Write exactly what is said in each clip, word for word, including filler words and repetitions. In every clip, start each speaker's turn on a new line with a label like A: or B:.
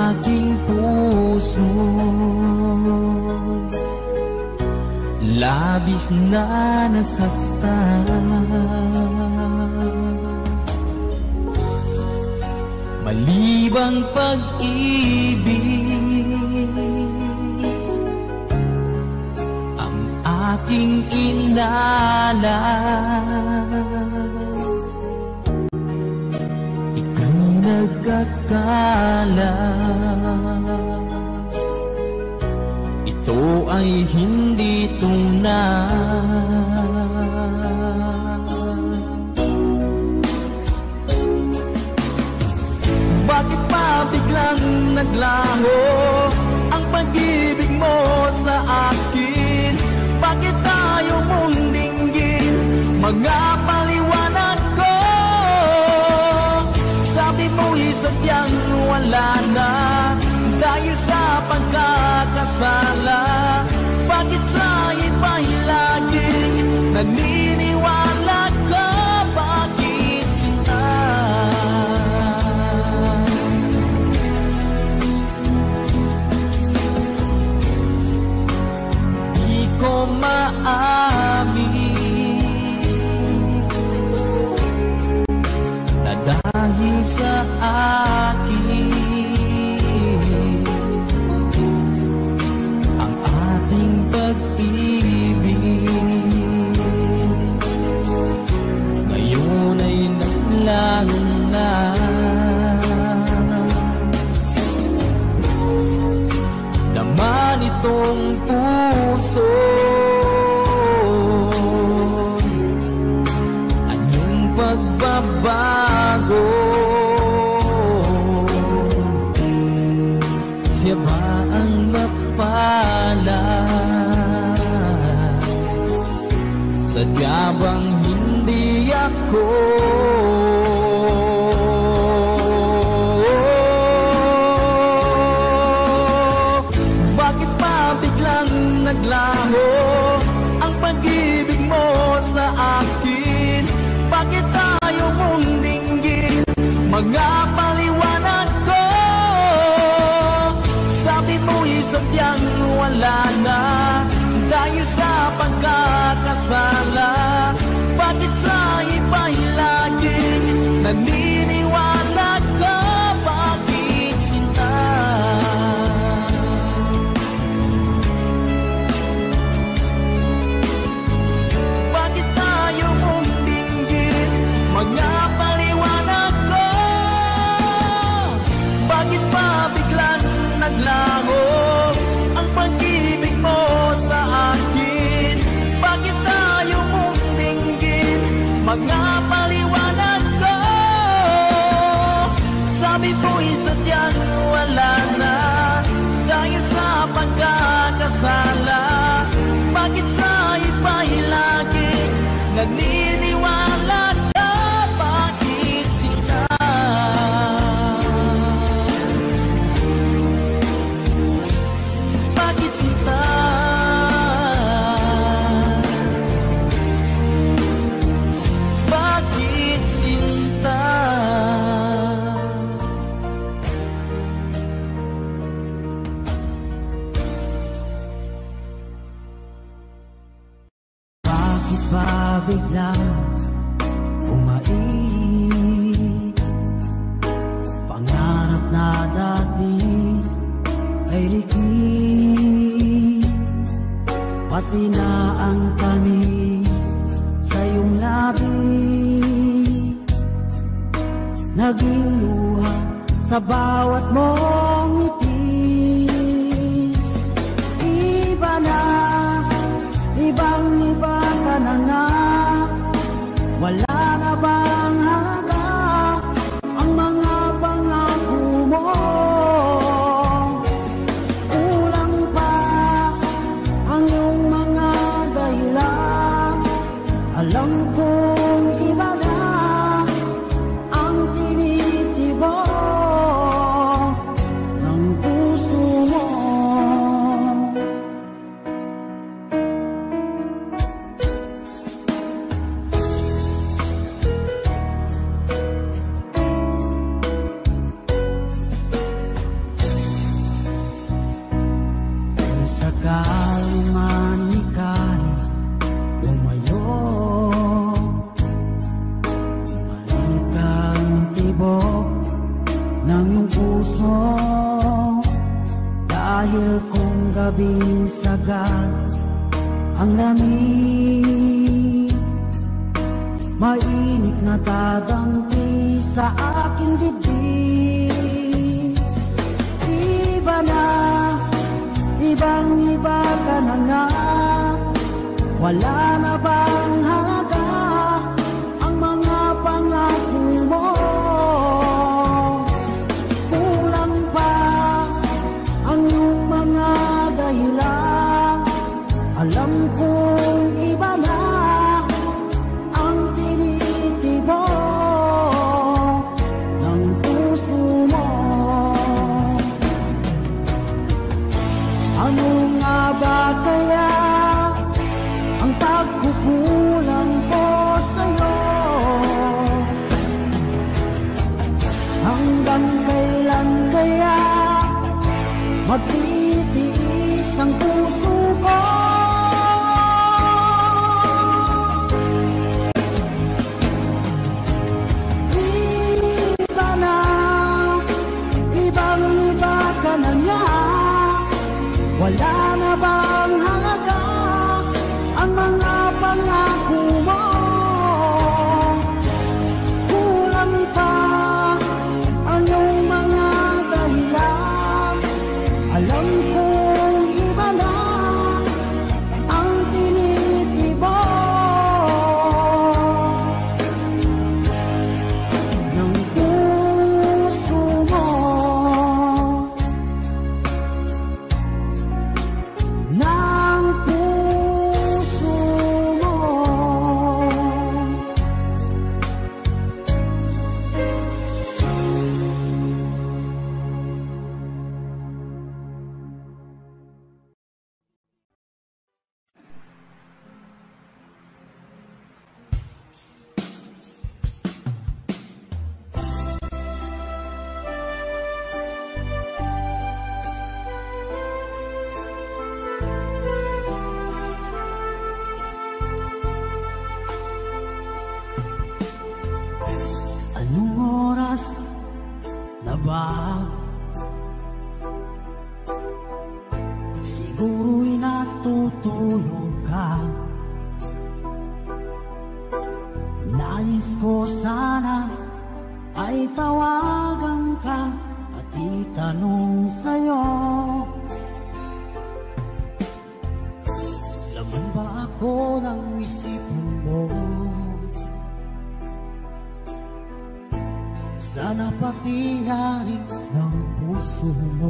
A: aking puso, labis na nasaktan. Malibang pag-ibig ang aking inalay, ikaw nagkakala. Ito ay hindi tunay. Bakit pa biglang naglaho ang pag-ibig mo sa akin? Bakit tayo mong dinggin mga paliwanag ko? Sabi mo'y sadyang wala na dahil sa pagkakasala. Bakit sa iba'y laging naniniwala ka? Bakit sinta? Di ko maamin na dahil sa akin ngayon ay naglaho na. Naman itong puso, anyong pagbabago? Siya ba ang mapala? Sadya bang hindi ako? Bakit pa biglang naglaho ang pag-ibig mo sa akin? Bakit tayo mong dinggin mga paliwanag ko? Sabi mo'y sadyang wala na dahil sa pagkakasala. Bakit sa iba'y laging naniniwala ka? Bakit sinta? Bakit tayo mong dinggin mga paliwanag ko? Bakit pa biglang naglaho ang pag-ibig mo sa akin? Bakit tayo mong dinggin mga paliwanag ko? Sabi mo'y sadyang wala na dahil sa pagkakasala. Bakit sa iba'y laging naniniwala ka? Bakit sila? Bakit sila? Bakit sinta? Bakit ba biglang umait? Pangarap na dati ay likid, pati na ang tamis sa iyong labi, naging luha sa bawat mong ngiti. Iba na, ibang iba ka na nga, wala na bang halaga ang mga pangako mo? Kulang pa ang iyong mga dahilan, alam kong iba na ang tinitibok ng puso mo. gabing sagad ang lamig, mainit na dadampi sa aking dibdib. Iba na, ibang iba ka na nga, wala na bang halaga ang mga pangako mo? Kulang pa ang iyong mga dahilan, alam kong iba na ang tinitibok ng puso mo. Ano nga ba kaya ang pagkukulang ko sa'yo? Hanggang kailan kaya magtitiis ang puso ko? Iba na, ibang iba ka na nga, wala na bang halaga ang mga pangako mo? Kulang pa ang iyong mga dahilan, alam kong iba na ang tinitibok ng puso mo. Ng puso mo. Anong oras na ba? Siguro'y natutulog ka. Nais ko sana ay tawagan ka at itanong sa'yo, laman ba ako ng isipin mo? Sana pati haring ng puso mo.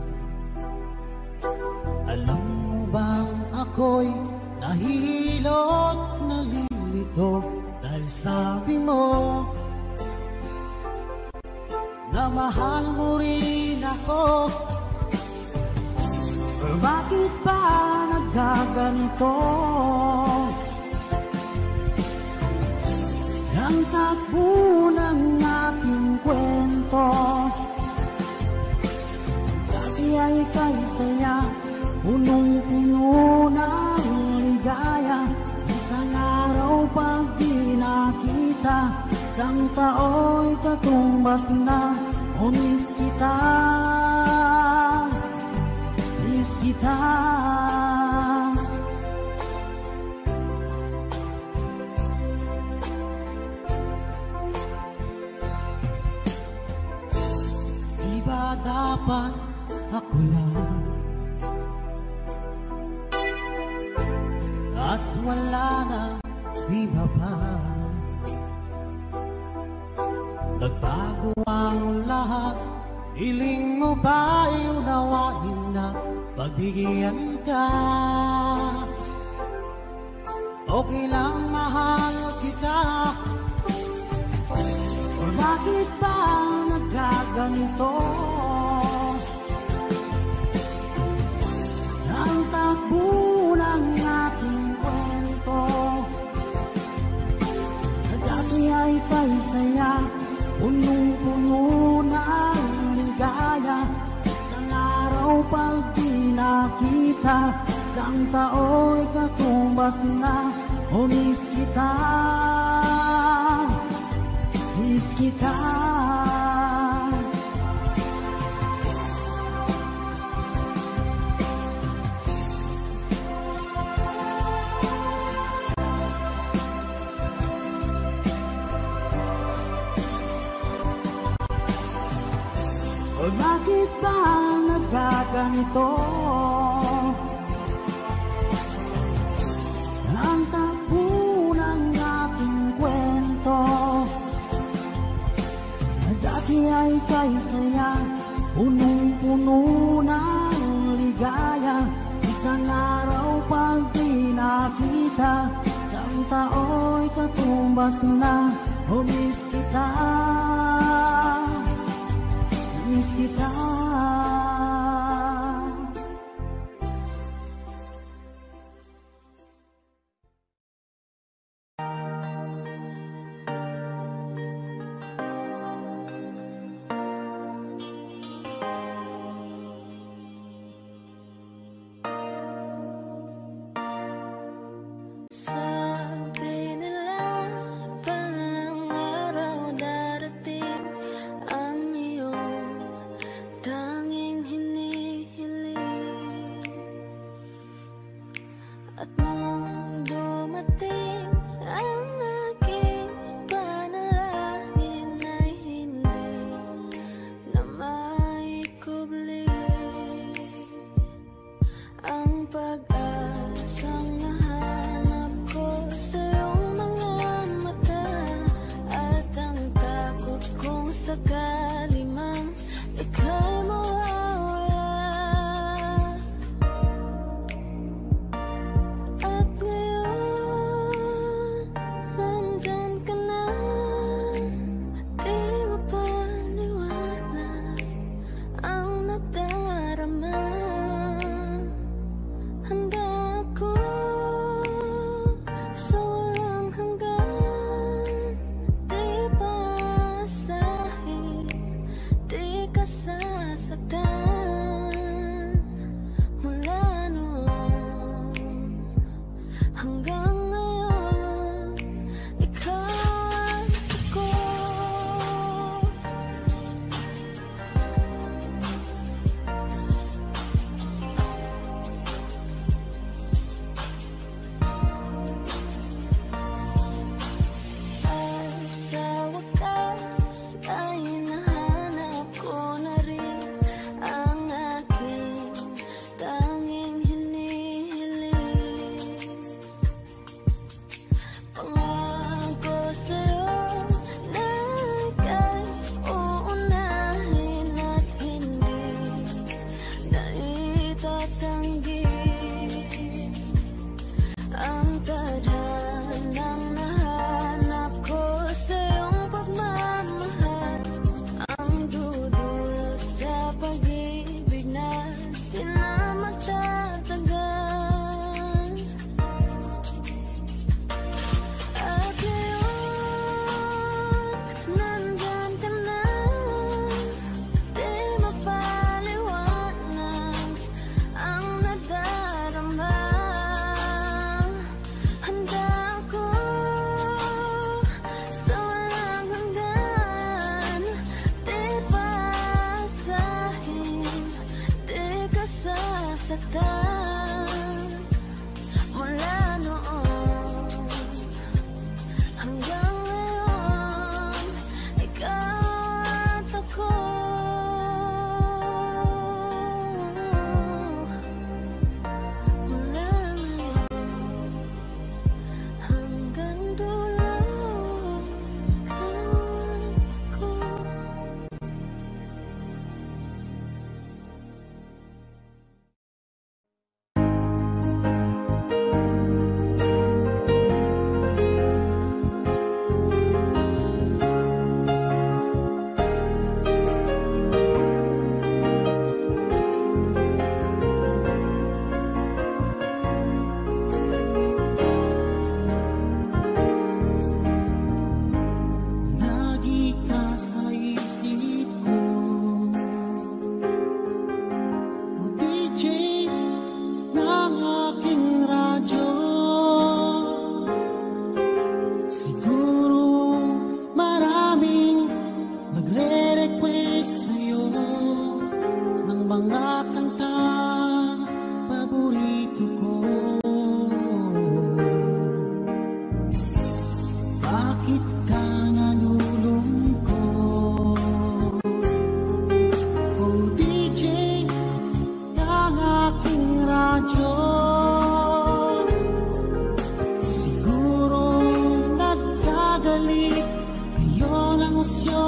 A: Alam mo bang ako'y nahihilot, nalilito dahil sabi mo na mahal mo rin ako. Or bakit ba nagkaganito? Ang takbo ng ating kwento, dati ay kay saya, punong-puno ng ligaya. Isang araw pag di nakita, isang tao'y katumbas na. O miss kita, miss kita. Ba dapat ako lang at wala na iba pa? Nagbago ang lahat, hiling mo ba'y unawain na pagbigyan ka? Okay lang mahal kita. Or bakit ba nagkaganito? Ang takbo ng ating kwento, na dati ay kay saya, punong-puno ng ligaya. Isang araw pag di nakita, isang tao'y katumbas na. O miss kita, miss kita. Bakit ba nagkaganito? Ang takbo ng ating kwento, dati ay kay saya, punong-puno ng ligaya. Isang araw pag di nakita, isang tao'y katumbas na. Oh, miss kita, miss kita.
B: Sa walang hanggan, di basahin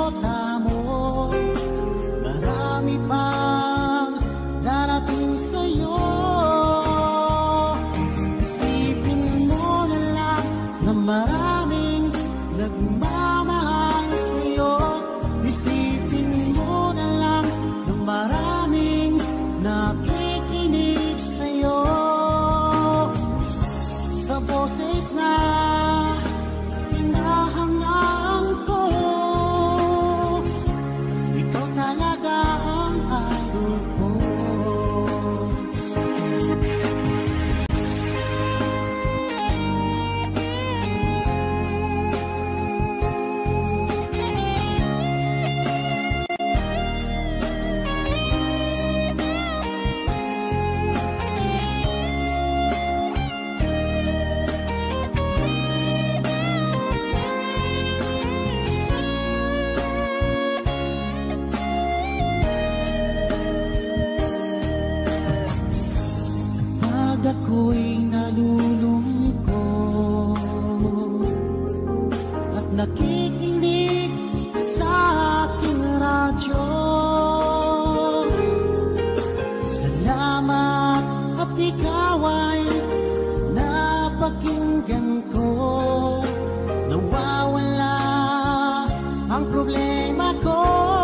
A: kamo. Marami pang darating sa'yo. Isipin mo na lang na maraming nagmamahal sa'yo. Isipin mo na lang na maraming nakikinig sa'yo. Sa boses na hinahangaan ko, ikaw talaga ang idol ko. Ako'y nalulungkot at nakikinig sa aking radyo. Salamat at ikaw ay napakinggan ko. Nawawala ang problema ko.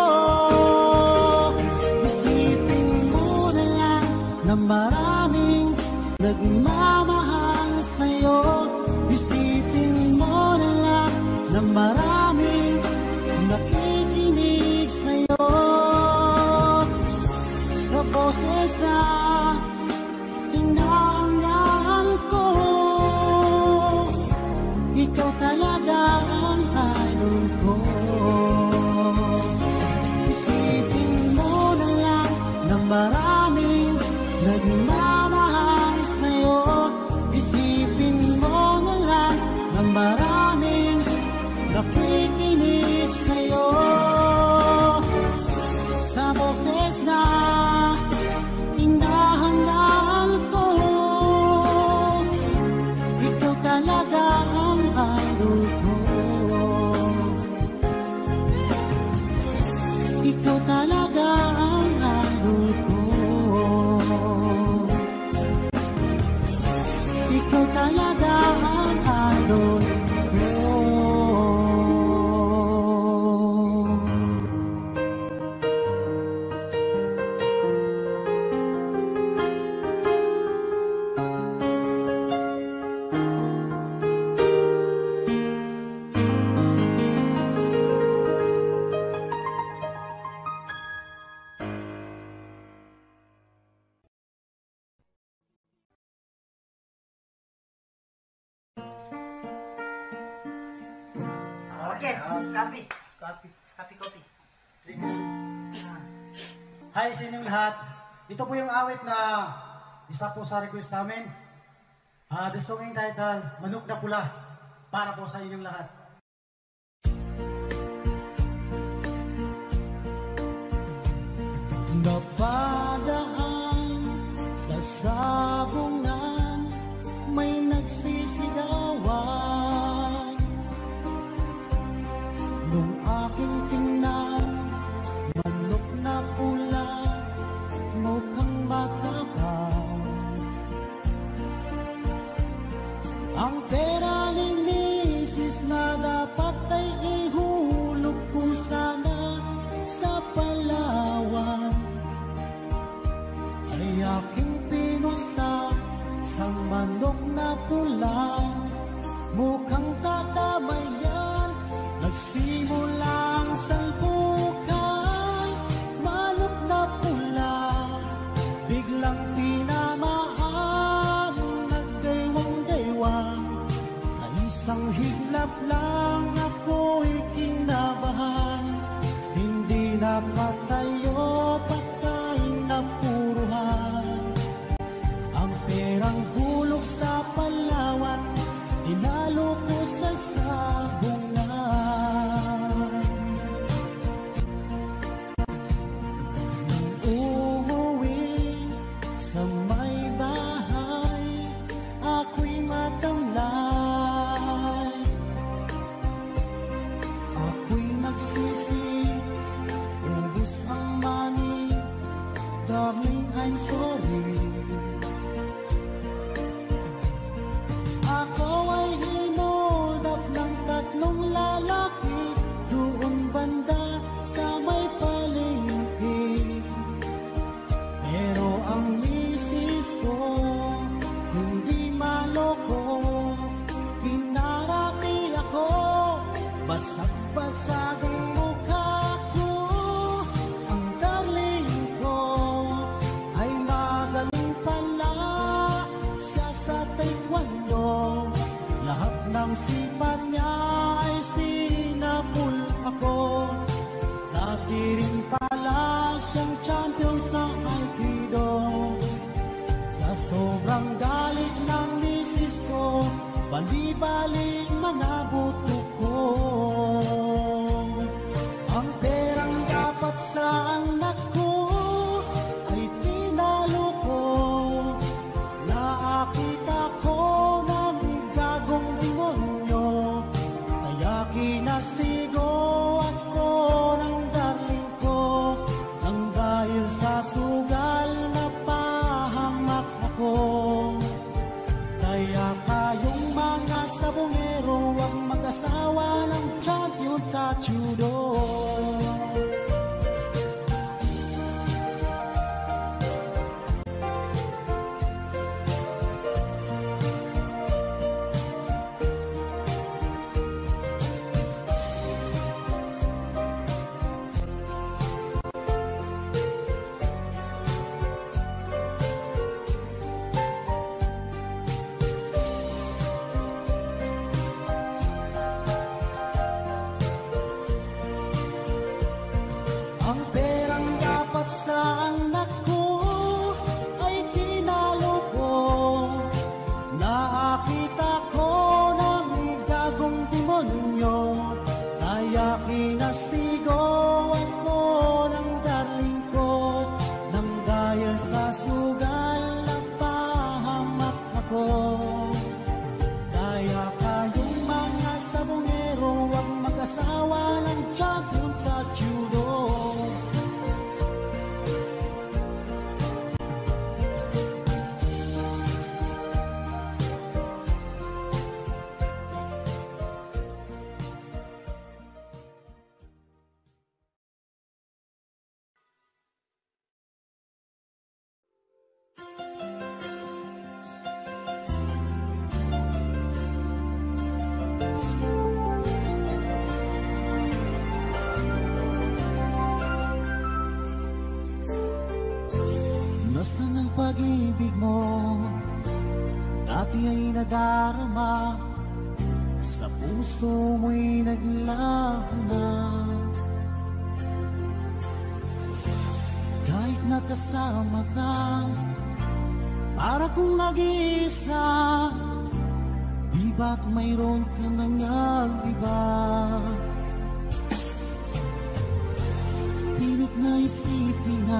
A: Isipin mo na lang na maraming nagmamahal sa'yo. Isipin mo na lang na maraming nakikinig sa'yo. Sa boses na hinahangaan ko, ikaw talaga ang idol ko. Isipin mo na lang na maraming nagmamahal sa'yo. Isipin mo na lang na maraming nakikinig sa'yo. Sa boses na hinahangaan ko, ikaw talaga ang idol ko. Ikaw talaga ang idol ko. Ikaw talaga ang idol ko.
B: Okay, copy. Copy. Copy, copy.
C: Hi sa inyong lahat. Ito po yung awit na isa po sa request namin. Uh, the song entitled Manok na Pula, para po sa inyong lahat.
A: Napadaan sa sabungan, may nagsisigawan. Nung aking tingnan, manok na pula, mukhang makabaw. Ang pera ni misis na dapat ay ihulog ko sana sa Palawan, ay aking pinusta sa manok na pula, mukhang tatamayan. Nagsimulang salpukan, manok na pula, biglang tinamaan, naggaywang-gaywang. Sa isang higlap lang ako'y kinabahan, hindi napatayo, patay na puruhan. Ang perang hulog sa Palawan, tinalo ko sa sabungan. Umuwi sa may bahay, ako'y matamlay. Ako'y nagsisi di rin pala siyang champion sa Aikido. Sa sobrang galit ng misis ko, bali-baling mga buto ko. Ang perang dapat sa anak ko ay tinalo ko. Nakakita ko ng gagong demonyo, kaya kinastigo ako ng darling ko. Nang dahil sa sugal na pahamak ako. Kaya kayong mga sabongero, huwag mag-asawa ng champion sa judo. Ang perang dapat sa anak ko ay tinalo ko. Nakakita ko ng gagong demonyo, kaya kinastigo ako ng darling ko. Nang dahil sa sugal na pahamak ako. Kaya kayong mga sabongero, huwag mag-asawa ng champion sa judo. Nasaan ang pag-ibig mo? Dati ay nadarama, sa puso mo'y naglaho na. Kahit nakasama ka, para kong nag-iisa. Di ba't mayroon ka nang iba? Pilit na isipin na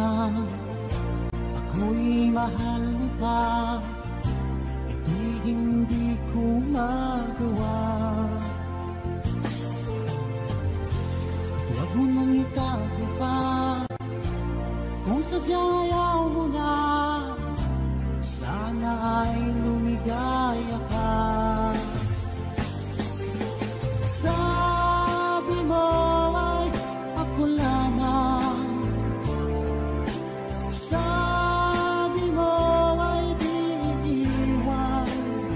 A: ako'y mahal mo pa, ito'y hindi ko magawa. Huwag mo nang itago pa, kung sadyang ayaw mo na, sana ay lumigaya ka. Sabi mo ay ako lamang, sabi mo ay di iniwan,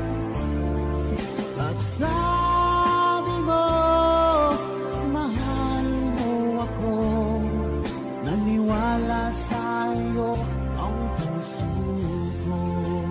A: at sabi mo mahal mo ako. Naniwala sa'yo ang puso ko.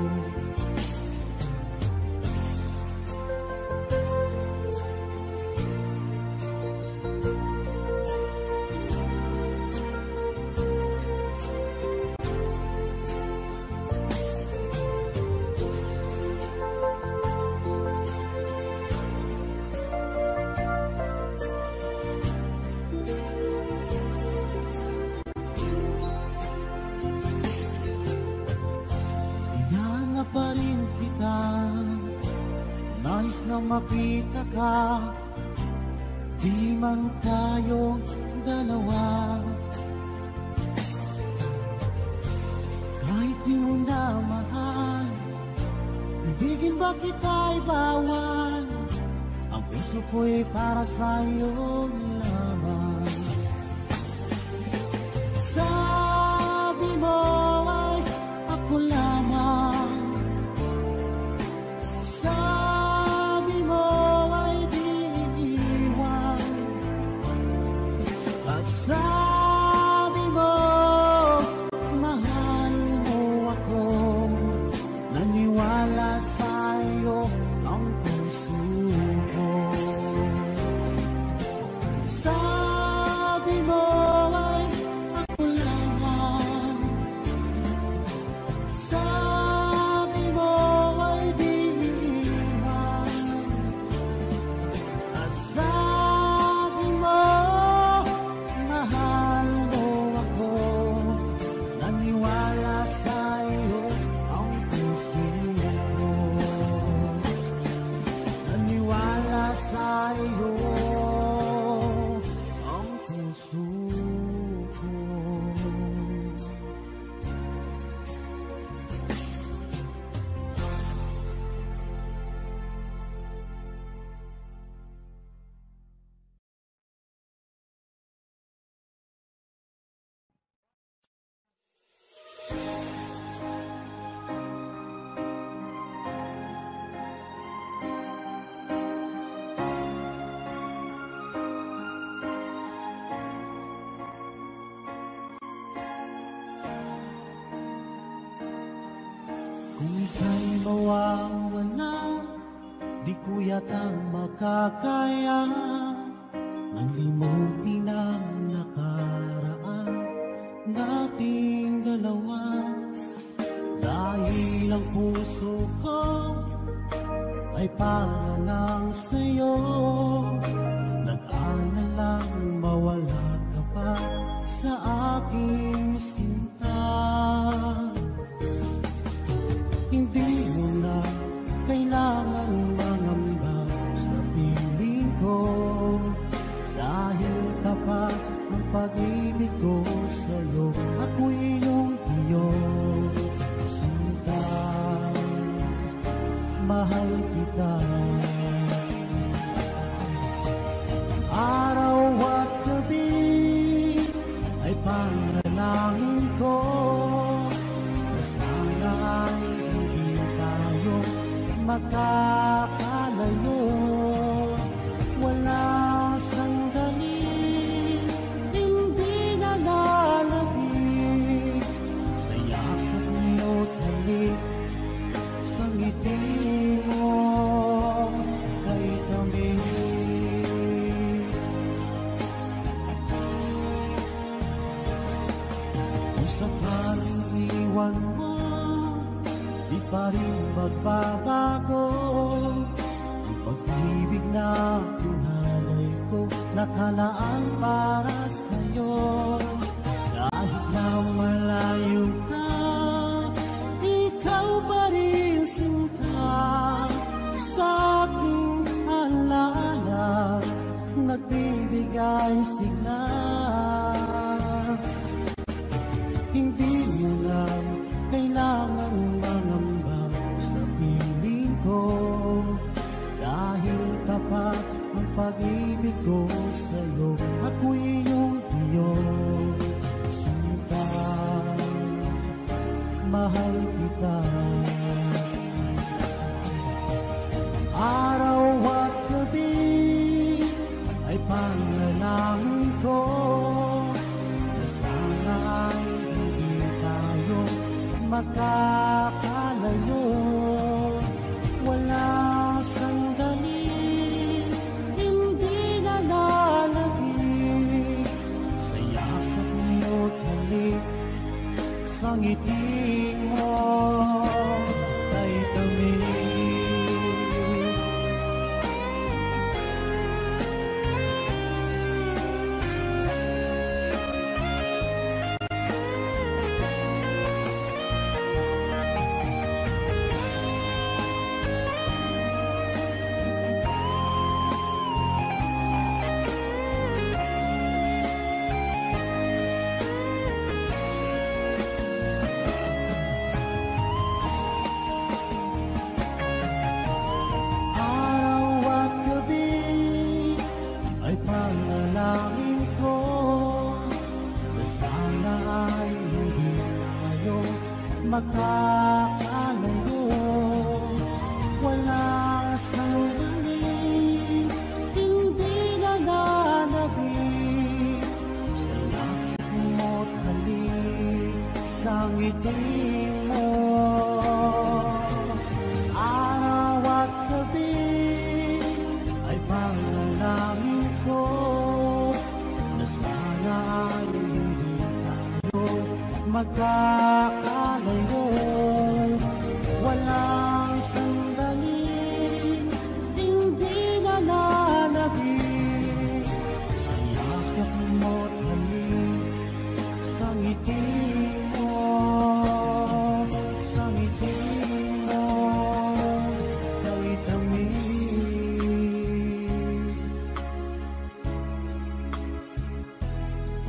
A: Hinahanap pa rin kita, nais na makita ka. Di man tayo dalawa, kahit di mo na mahal, ibigin ba kita'y bawal? Ang puso ko'y para sa'yo lamang. Sabi mo ay ako lamang, sabi mo ay di iniwan, at sabi mo mahal mo ako. Naniwala sa'yo ang puso ko. ko. Kung ika'y mawawala, di ko yata makakaya nang limutin ang nakaraan nating dalawa. Dahil ang puso ko ay para lang sa'yo, nag-aalalang mawala ka pa sa aking sinta. Hindi mo na kailangan mangamba sa piling ko, dahil tapat ang pag-ibig ko sa'yo. Ako'y iyong iyong sinta, mahal kita. Araw at gabi ay panalangin ko na sana ay makakalayo. Walang sandali, hindi na lalabig sa yakap mo't halik, sa ngiti mo kay kami. Kung sakaling iwan mo, di pa rin magbabago ang pag-ibig na pinalay ko, nakalaan para sa'yo. Kahit na malayo ka, ikaw pa rin sinta, sa aking alaala nagbibigay sigla. Hindi mo na kailangan mangamba sa piling ko, dahil tapat ang pag-ibig ko sa'yo. Ako'y iyong iyong sinta, mahal kita. Araw at gabi ay panalangin ko na sana ay hindi tayo makakalayo. Walang sandali, hindi na lalabig sa yakap mo't halik, sa ngiti mo kay tamis. Makakalayo, wala sandali, hindi na nanabig sa yakap mo't halik, sa ngiti mo. Araw at gabi ay panalangin ko na sana ay hindi tayo magkakalayo. Walang sandali, hindi na lalabig sa yakap mo't halik, sa ngiti mo, sa ngiti mo kay tamis.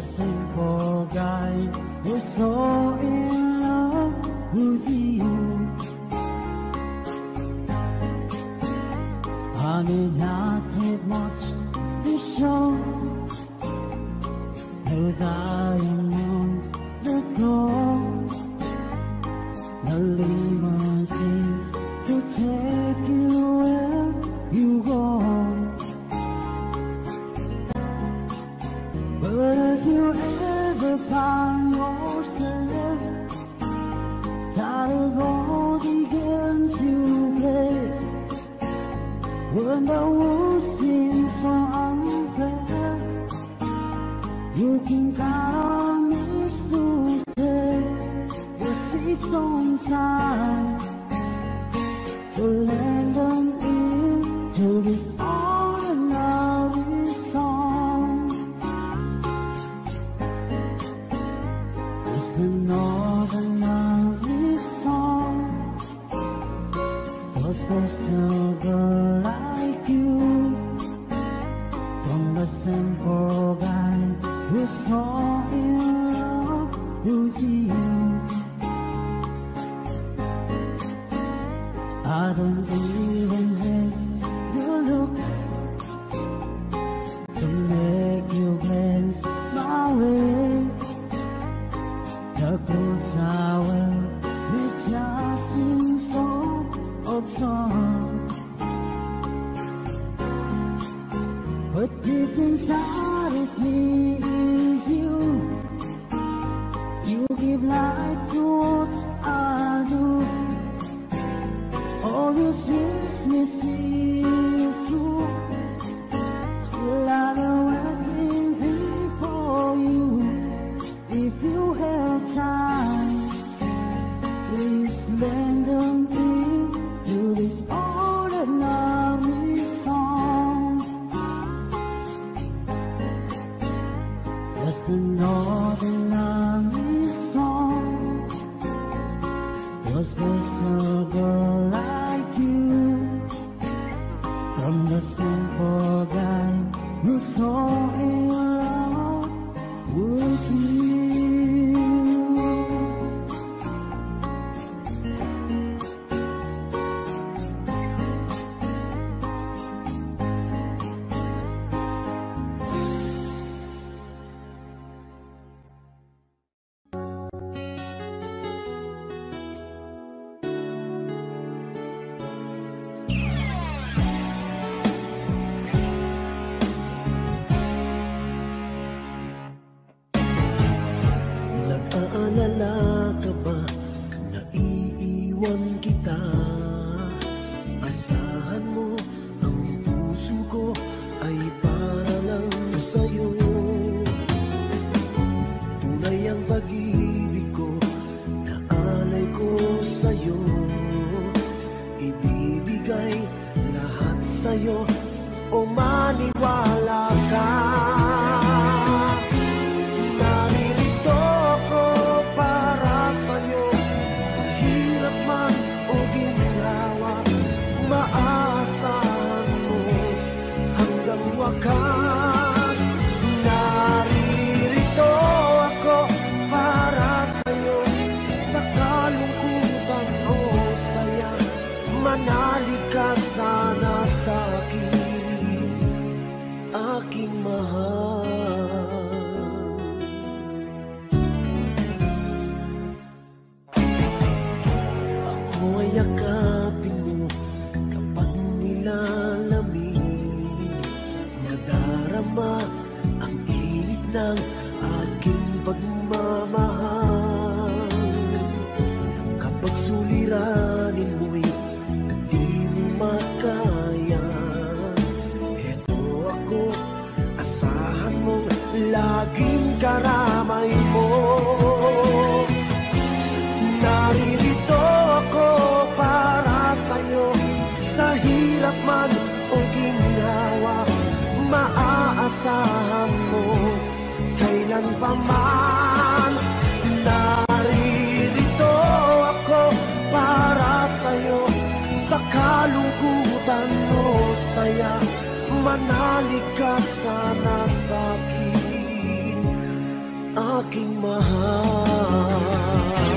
A: simple guy who's so in love with you. I may not have much to show, no diamonds that glow, no limousines to take you where you go. But if you ever find yourself tired of all the games you play, when the world seems so unfair, you can count on me to stay the six on side, to lend an ear to this ordinary song. Just an ordinary song for a special girl like you, from the simple guy who's so in love with you. I don't even have the looks to make you glance my way. The clothes I wear, they just seem so absurd. But deep inside of me is you. You give life to what I do. All your seriousness is true. Still I've been waiting here for you. If you have time, please lend an ear to this ordinary song. Just an ordinary song for a special girl like you, from the simple guy who's so in love with you.
D: Nag-aalala ka ba na iiwan kita? Asahan mo, ang puso ko ay para lang sa'yo. Tunay ang pag-ibig ko na alay ko sa'yo. Ibibigay lahat sa'yo o maniwala ka. Wakas, naririto ako para sa'yo. Sa kalungkutan o saya, manalig ka sana sa'kin, aking mahal. Ako ay yakapin mo kapag nilalamig. Nadarama ang init ng aking pagmamahal. Kapag suliranin mo'y di mo makaya, eto ako, asahan mong laging karamay mo. Naririto ako para sa'yo, sa hirap man o ginhawa. Maaasahan mo, kailan pa man aking mahal.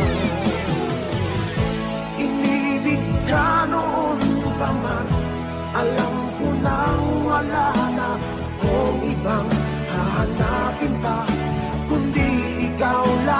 D: Inibig ka noon pa man, alam ko nang wala na kung ibang hahanapin pa, kundi ikaw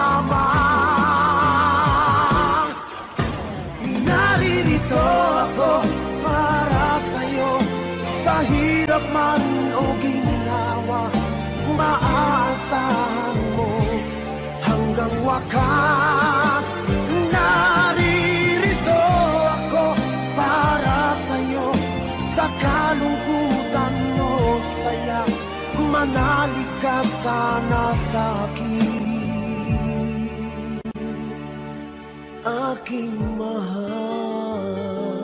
D: lamang. Naririto ako para sa'yo, sa hirap man o ginawa, maaasahan mo hanggang wakas. Naririto ako para sa'yo, sa kalungkutan o saya, manalig ka sana sa'kin, aking mahal.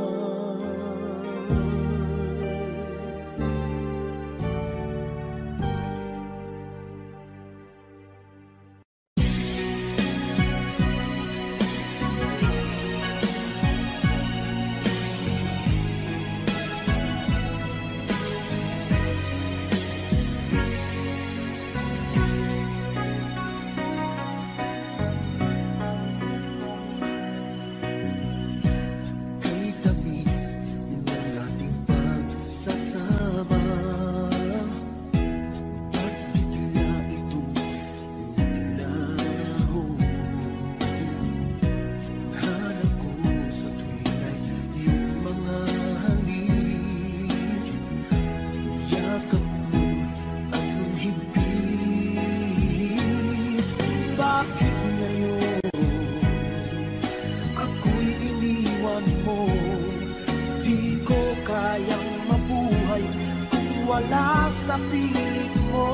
D: Wala sa piling mo.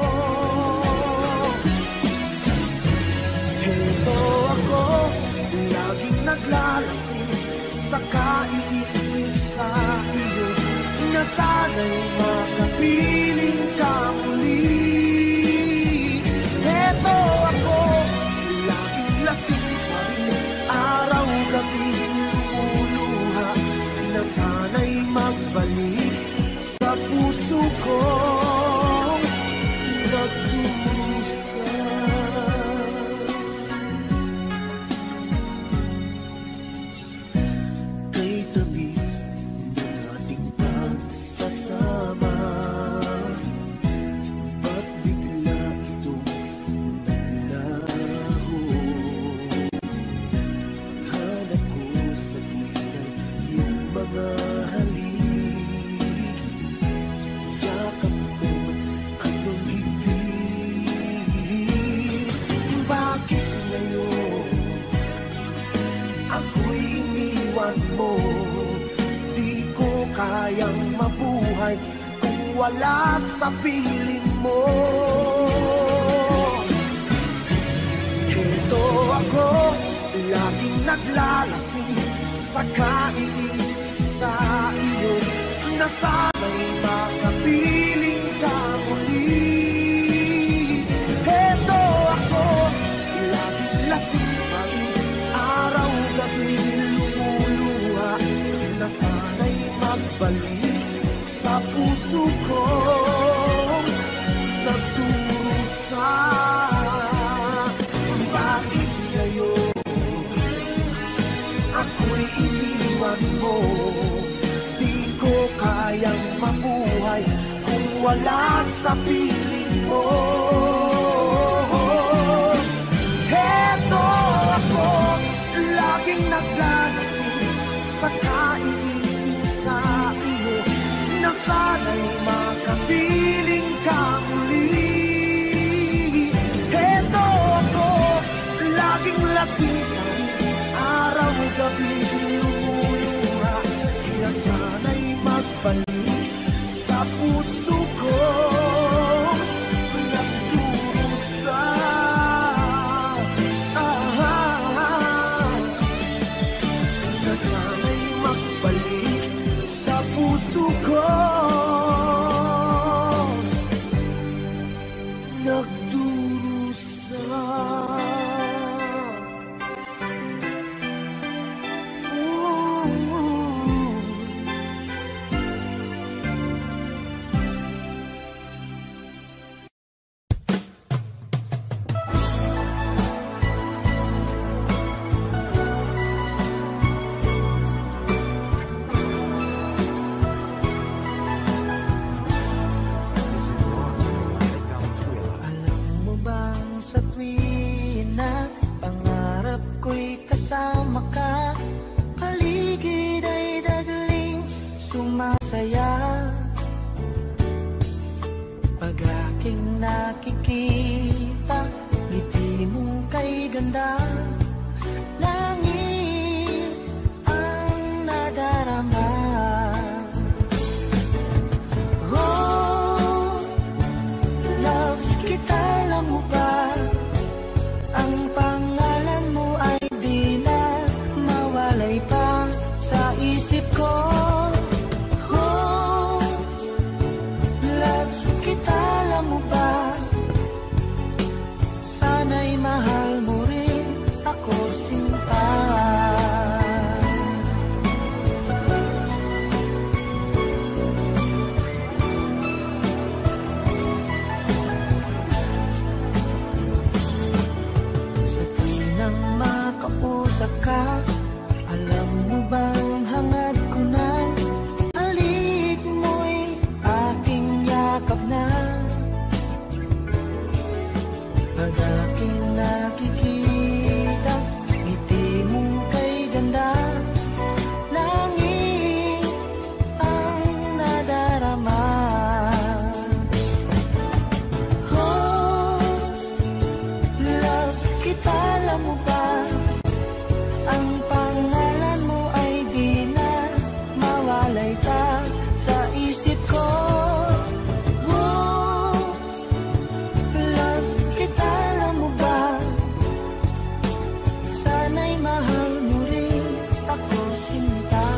D: Heto ako, laging naglalasing sa kaiisip sa iyo, na sana'y makapiling ka muli. Heto ako, laging lasing pa rin, araw-gabi lumuluha, na sana'y magbalik sa puso kong nagdurusa. Kay tamis ng ating pagsasama, ba't bigla itong naglaho? Paghanap ko sa tuwinay yung mga mo, di ko kayang mabuhay kung wala sa piling mo. Heto ako, laging naglalasing sa kaiisip sa iyo, na sana'y makapiling ka muli. Heto ako, laging lasing pa rin, araw-gabi na sana'y magbalik sa puso kong nagdurusa. Bakit ngayon ako'y iniwan mo? Di ko kayang mabuhay kung wala sa piling mo. Heto ako, laging naglalasing sa kaiisip sa iyo, na sana'y makapiling ka muli. Heto ako, laging lasing pa rin, araw-gabi lumuluha, na sana'y magbalik sa puso ko nagdurusa. Puso ko nagdurusa. kay ganda, langit ang nadarama. Oh, loves kita, alam mo ba? Ang pangalan mo ay di na mawalay pa sa isip ko. Oh, loves kita, alam mo ba? Sana'y mahal mo rin ako, sinta. Sa tinang makausap ka, alam mo bang hangad ko na alik mo'y aking yakap na. Pag aking nakikita, ngiti mong kay ganda, langit ang nadarama. Oh, loves kita, alam mo ba? Ang pangalan mo ay di na mawalay pa sa isip ko. Oh, loves kita, alam mo ba? Sana'y mahal mo rin ako, sinta.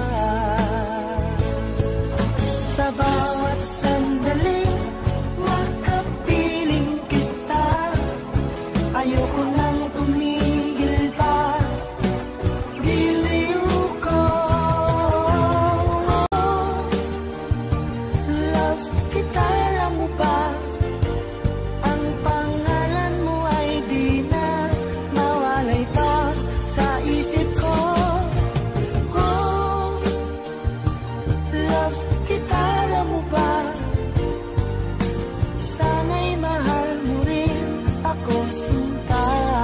D: Sa bawat sandali, makapiling kita. Ayoko nang tumigil pa, giliw ko. Loves kita, alam mo ba? Ang pangalan mo ay di na mawalay pa sa isip ko. Oh, loves kita, alam mo ba? Sana'y mahal mo rin ako, sinta.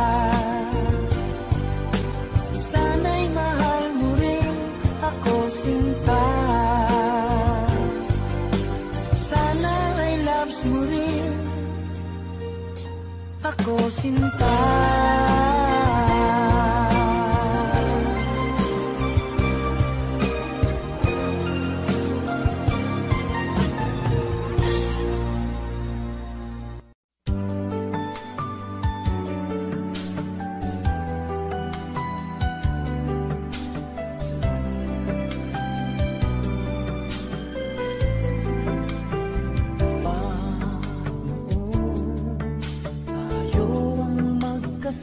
D: Sana'y mahal mo rin ako, sinta. Sana ay loves mo rin ako, sinta. Tayo ang magkasama,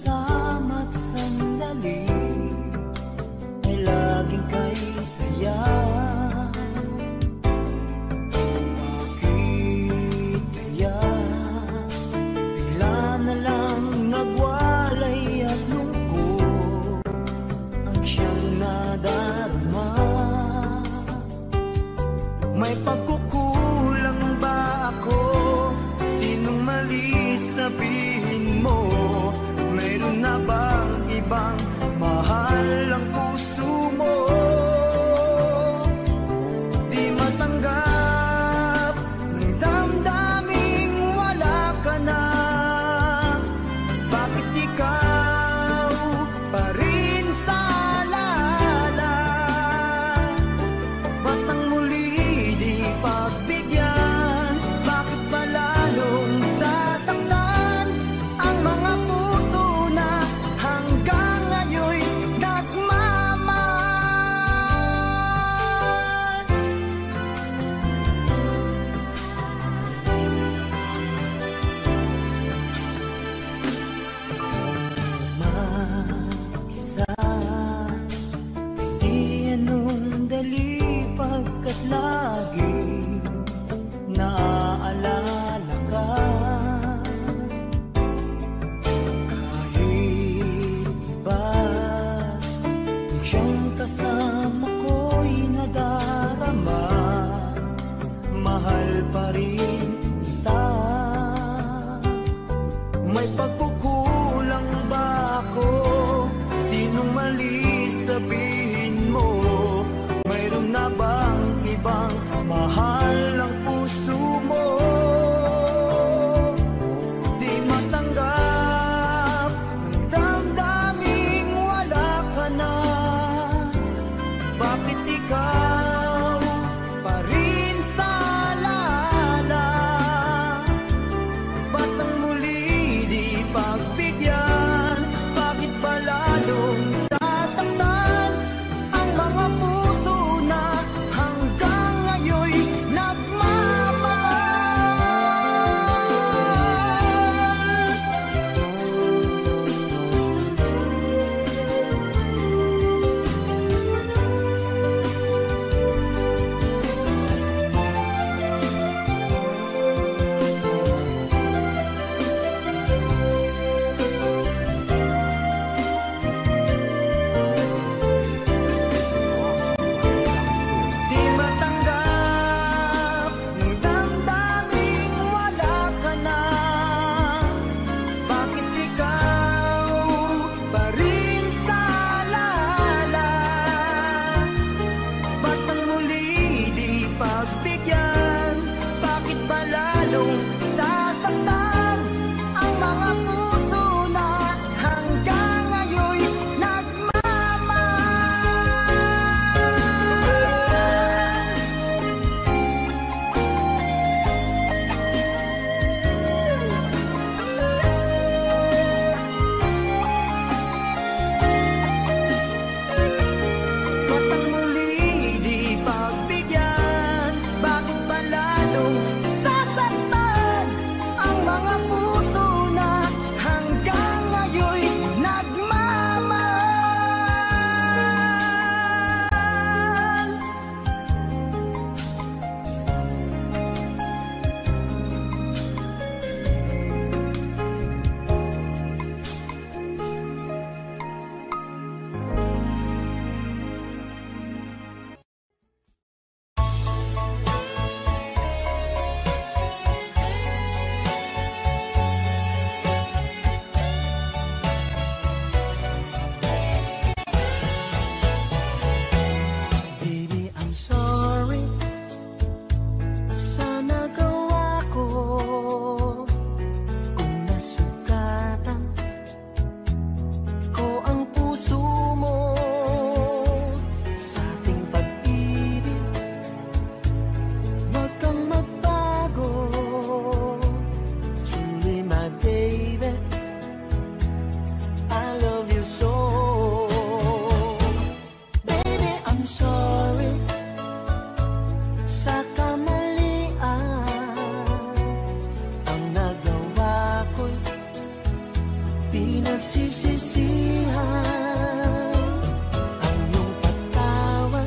D: pinagsisihan ang iyong pagtawad,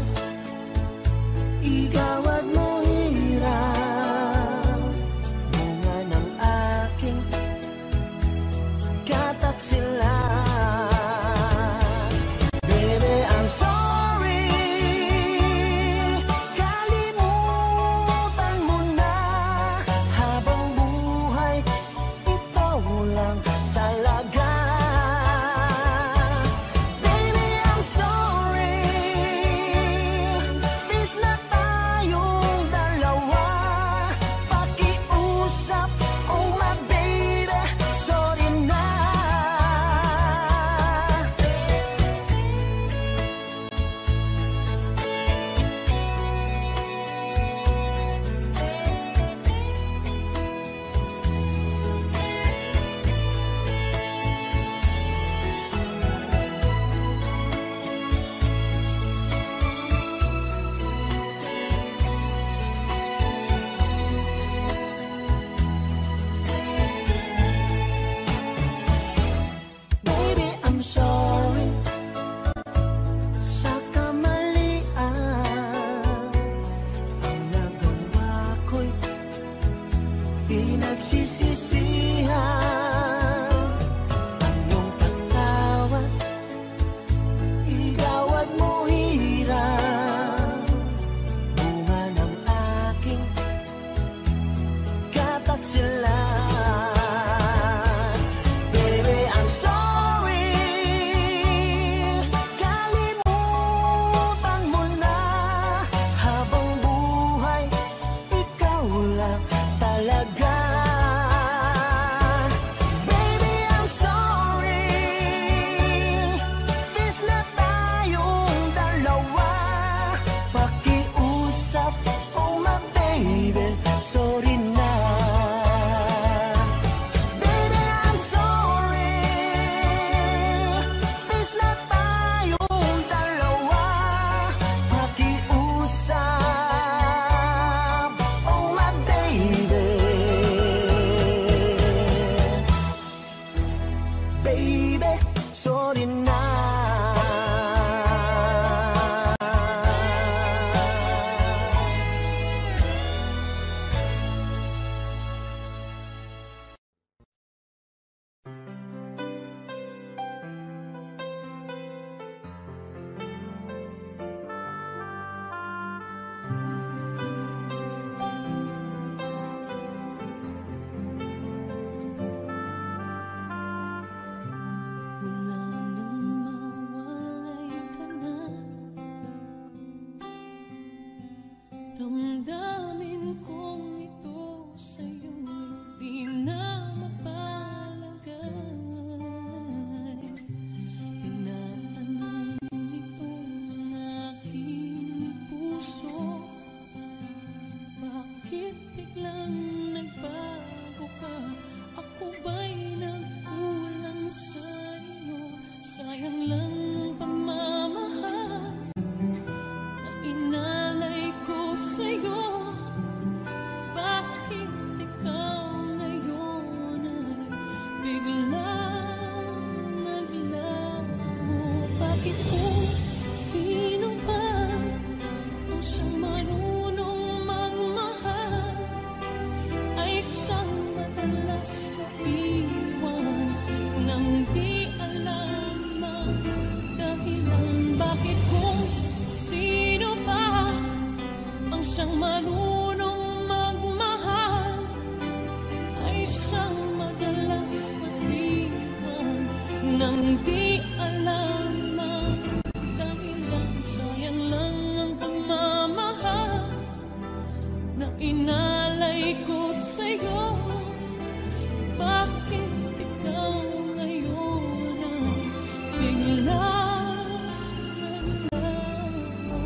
D: igawad mo hirap, bunga ng aking kataksilan. Baby, I'm sorry, kalimutan mo na, habang buhay ikaw lang talaga. Baby, I'm sorry, bis na tayong dalawa, pakiusap, oh my baby, sorry na. Baby, I'm sorry sa kamalian, ang nagawa ko'y pinagsisisihan ang iyong pagtawad, igawad mo hirap, bunga ng aking kataksilan. Baby, I'm sorry, kalimutan mo na, habang buhay ikaw lang talaga. Baby, I'm sorry, bis na tayong dalawa, pakiusap, oh my baby, sorry na. Baby, I'm sorry, bis na tayong dalawa, pakiusap, oh my baby. Baby, sorry na. Wala nang mawalay ka na, damdamin kong ito sa'yo'y di na mapalagay. Tinatanong nitong aking puso, bakit biglang nagbago ka? Ako ba'y nagkulang sa'yo? Sayang lang ang pagmamahal na inalay ko sa'yo. Bakit ikaw ngayon ay biglang naglaho? Bakit kung sino pa ang siyang marunong magmahal ay siyang madalas maiwan nang di alam ang dahilan? Bakit kung sino pa ang siyang marunong magmahal ay siyang madalas maiwan nang di alam ang dahilan? Sayang lang ang pagmamahal na inalay ko sa'yo. Bakit ikaw ngayon ay biglang naglaho?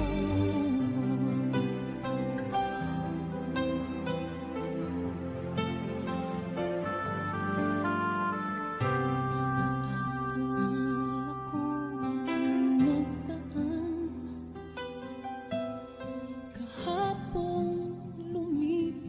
D: Nagdaan kahapon lumipas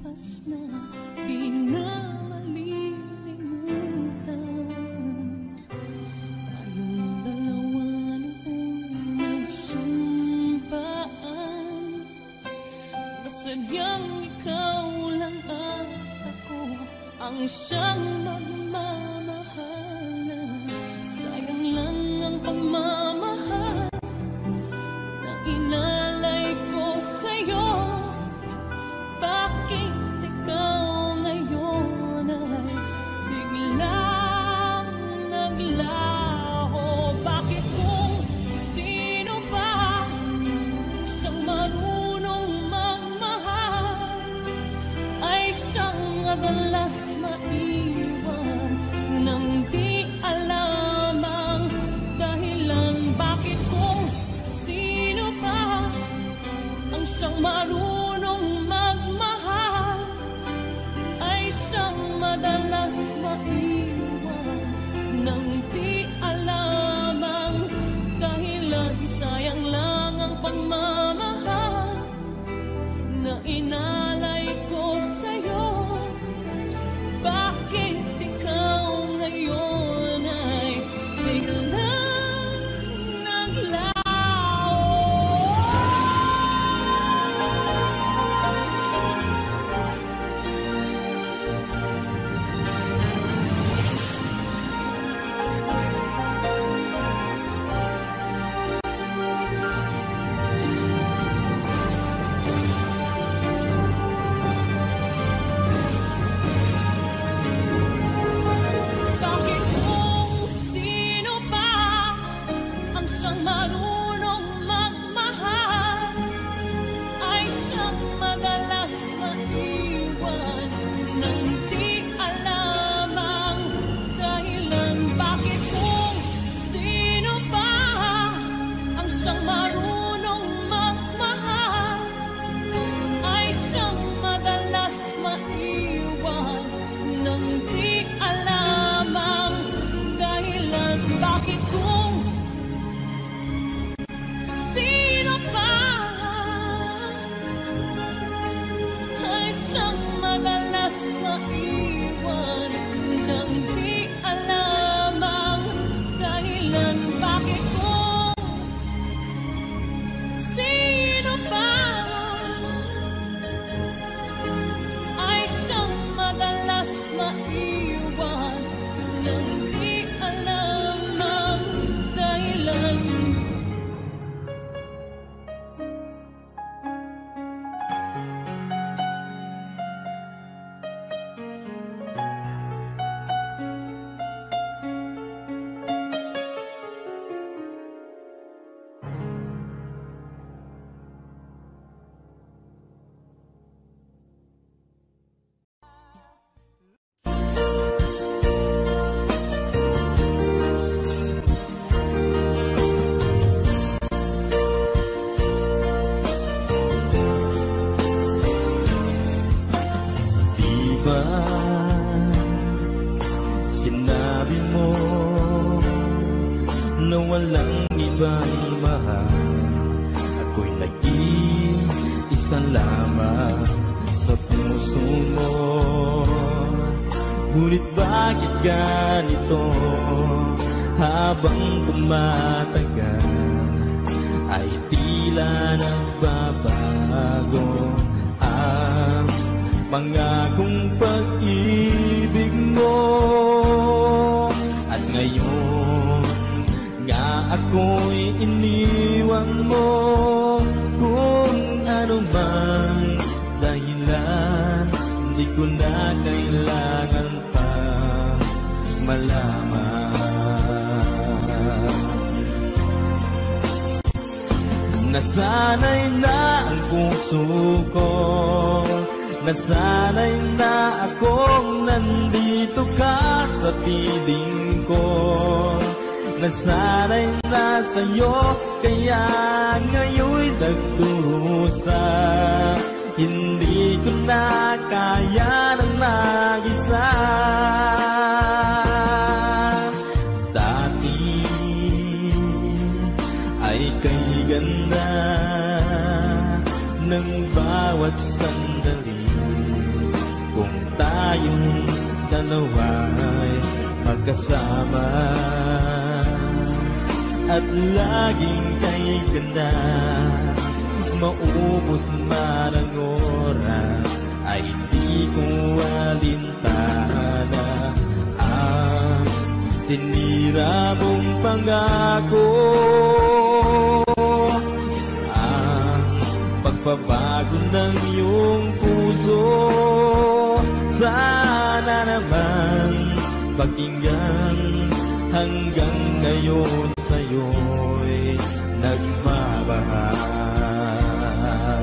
E: ang siyang magmamahal na sayang lang ang pagmamahal na inalay ko sa'yo. Bakit ikaw ngayon ay biglang naglaho? Bakit kung sino ba siyang marunong magmahal ay siyang madalas maiwan nang di alam ang dahilan? Bakit kung sino ba ang siyang marunong magmahal ay siyang madalas maiwan nang di alam ang dahilan? Sayang lang ang pagmamahal na inalay ko sa'yo. Bakit ikaw ngayon ay biglang naglaho? Bakit kung sino pa ang siyang marunong magmahal ay siyang madalas maiwan nang di alam ang dahilan? Bakit kung sino pa ang siyang marunong magmahal ay siyang madalas maiwan nang di alam ang dahilan? Bakit kung sino pa ay siyang madalas maiwan nang di alam ang dahilan? Bakit kung sino pa ay siyang madalas maiwan nang di alam ang dahilan?
F: Diba sinabi mo na walang ibang mahal? Ako'y nag-iisa lamang sa puso mo. Ngunit bakit ganito? Habang tumatagal ay tila nagbabago ang pangakong pag-ibig mo. At ngayon nga ako'y iniwan mo. Kung ano man dahilan, di ko na kailangan pa malaman. Nasanay na ang puso ko, nasanay na akong nandito ka sa piling ko. Nasanay na sa'yo, kaya ngayon'y nagdurusa. Hindi ko na kaya ng mag-isa. Dati ay kay ganda ng bawat sandali. Kung tayong dalawa'y magkasama at laging kay ganda, maubos man ang oras ay di ko alintana ang sinira mong pangako. Ang pagbabago ng iyong puso, sana naman pakinggan. Hanggang ngayon sa'yo'y nagmamahal.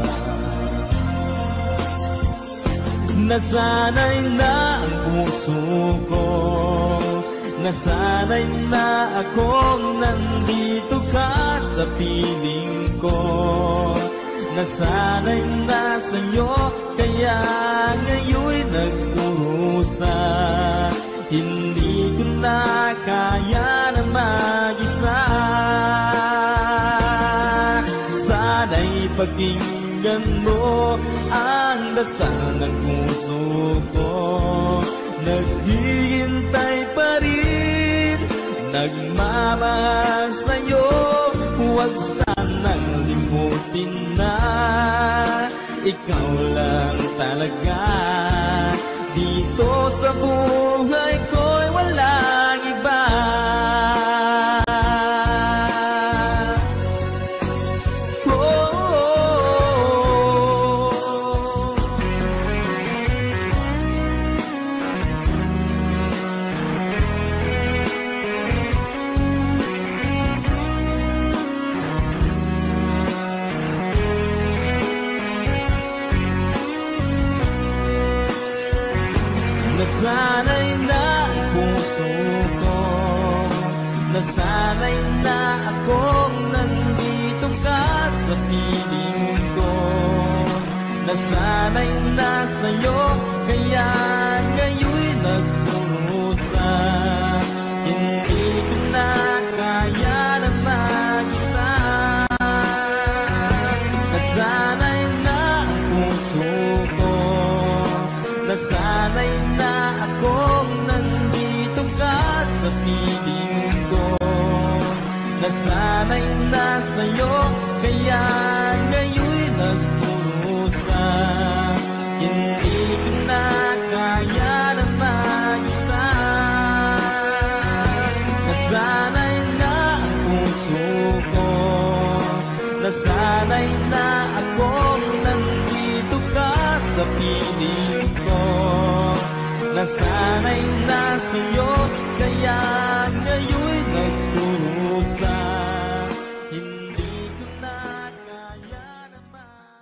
F: Nasanay na ang puso ko, nasanay na akong nandito ka sa piling ko. Nasanay na sa'yo, kaya ngayon'y nagkurusa. Hindi ko na kaya na mag-isa. Sana'y pakinggan mo ang dasal ng puso ko. Naghihintay pa rin, nagmamahal sa'yo. Huwag sanang limutin na ikaw lang talaga. Dito sa buhay ko'y walang iba. Nasanay na ang puso ko, nasanay na akong nandito ka sa piling ko. Nasanay na sa'yo, kaya ngayon'y nagkurusa. Hindi ko na kaya na mag-isa. Nasanay na ang puso ko, nasanay na akong nandito ka sa piling ko. Nasanay na sa'yo, kaya ngayon'y nagkurusa. Hindi ko na kaya na mag-isa. Nasanay na ang puso ko, nasanay na akong nandito ka sa piling ko. Nasanay na sa'yo, kaya ngayon'y nagkurusa. Hindi ko na kaya naman.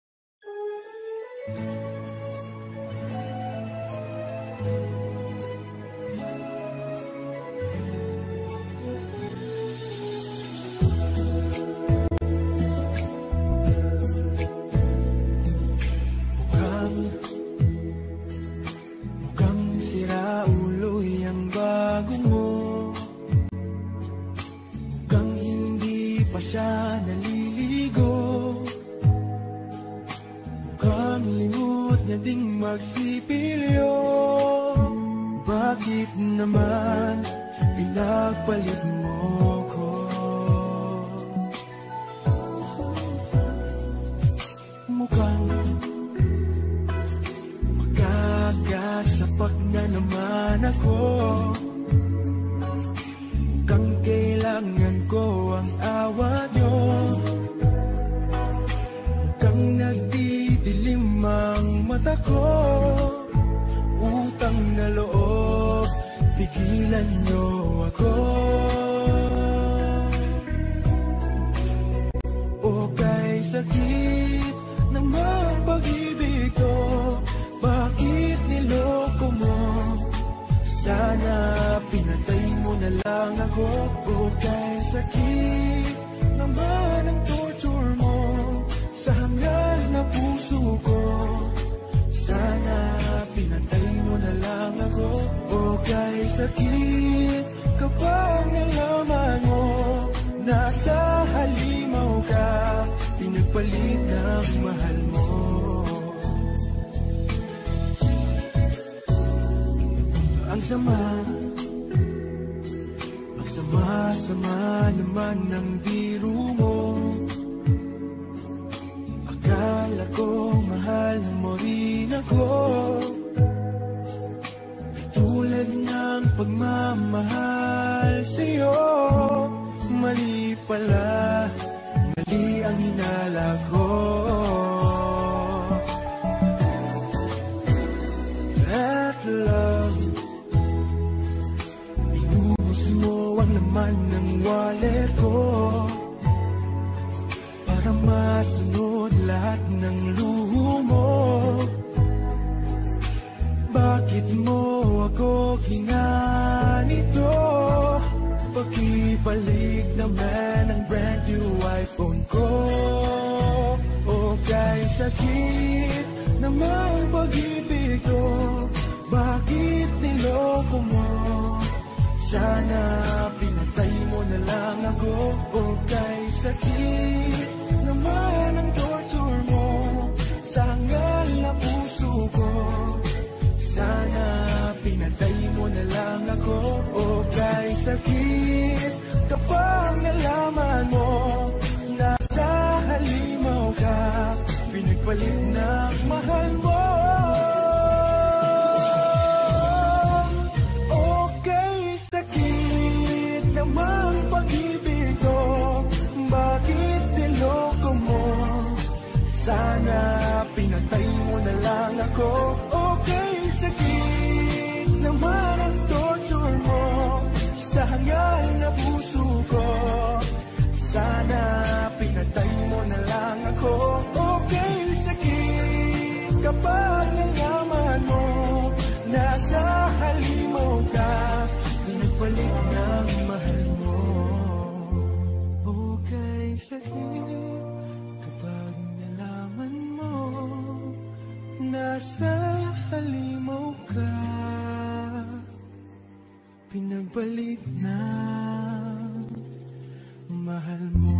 D: Siya naliligo, mukhang limot niya ding magsipilyo. Bakit naman pinagpalit mo ko? Mukhang magkakasapak na naman ako. Mukhang kailangan ko ang awa nyo. Mukhang nagdidilim ang mata ko. Utang na loob, pigilan nyo ako. O kay sakit ng mga pag-ibig ko, bakit niloko mo? Sana pinatay mo na lang ako. O kay sakit naman ang torture mo sa hangal na puso ko. Sana pinatay mo na lang ako. O kay sakit kapag nalaman mo nasa halimaw ka, pinagpalit ng mahal mo. Ang sama, ang sama-sama naman ng biro mo. Akala ko mahal mo rin ako.
G: nagmamahal sa'yo. Mali pala, mali ang hinala ko. That love, inubos mo ang laman ng wallet ko para masunod lahat ng luho mo. Bakit mo ako ginanito? Pakibalik naman ang brand new iPhone ko. O kay sakit namang pag-ibig ko, bakit niloko mo? Sana pinatay mo na lang ako. O kay sakit naman ang torture mo sa hangal na puso ko. Sana pinatay mo na lang ako. O kay sakit kapag nalaman mo nasa halimaw ka, pinagpalit ng mahal mo. O kay sakit namang pag-ibig ko, bakit niloko mo? Sana pinatay mo na lang ako. O kay sakit naman ang torture mo sa hangal na puso ko. Sana pinatay mo na lang ako. O kay sakit kapag nalaman mo nasa halimaw ka, pinagpalit ng mahal mo. O kay sakit kapag nalaman mo nasa halimaw ka, pinagpalit na mahal mo.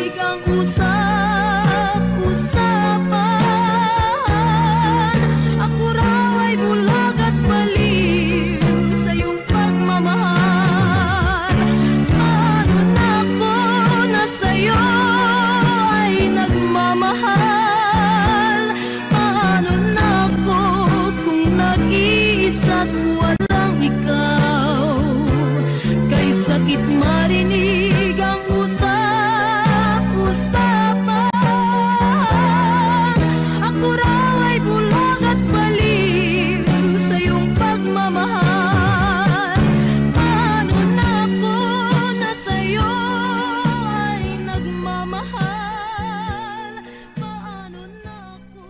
E: Usap-usapan at walang ikaw. Kay sakit marinig ang usap-usapan. Ako raw ay bulag at baliw sa iyong pagmamahal. Paano na ako na sa'yo ay nagmamahal? Paano na ako?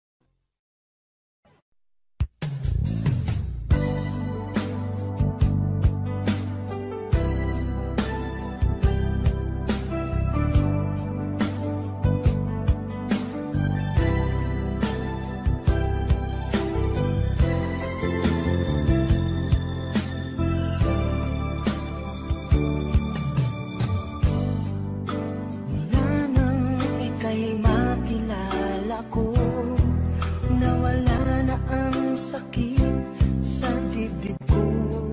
D: Mula nang ika'y makilala ko, nawala na ang sakit sa dibdib ko.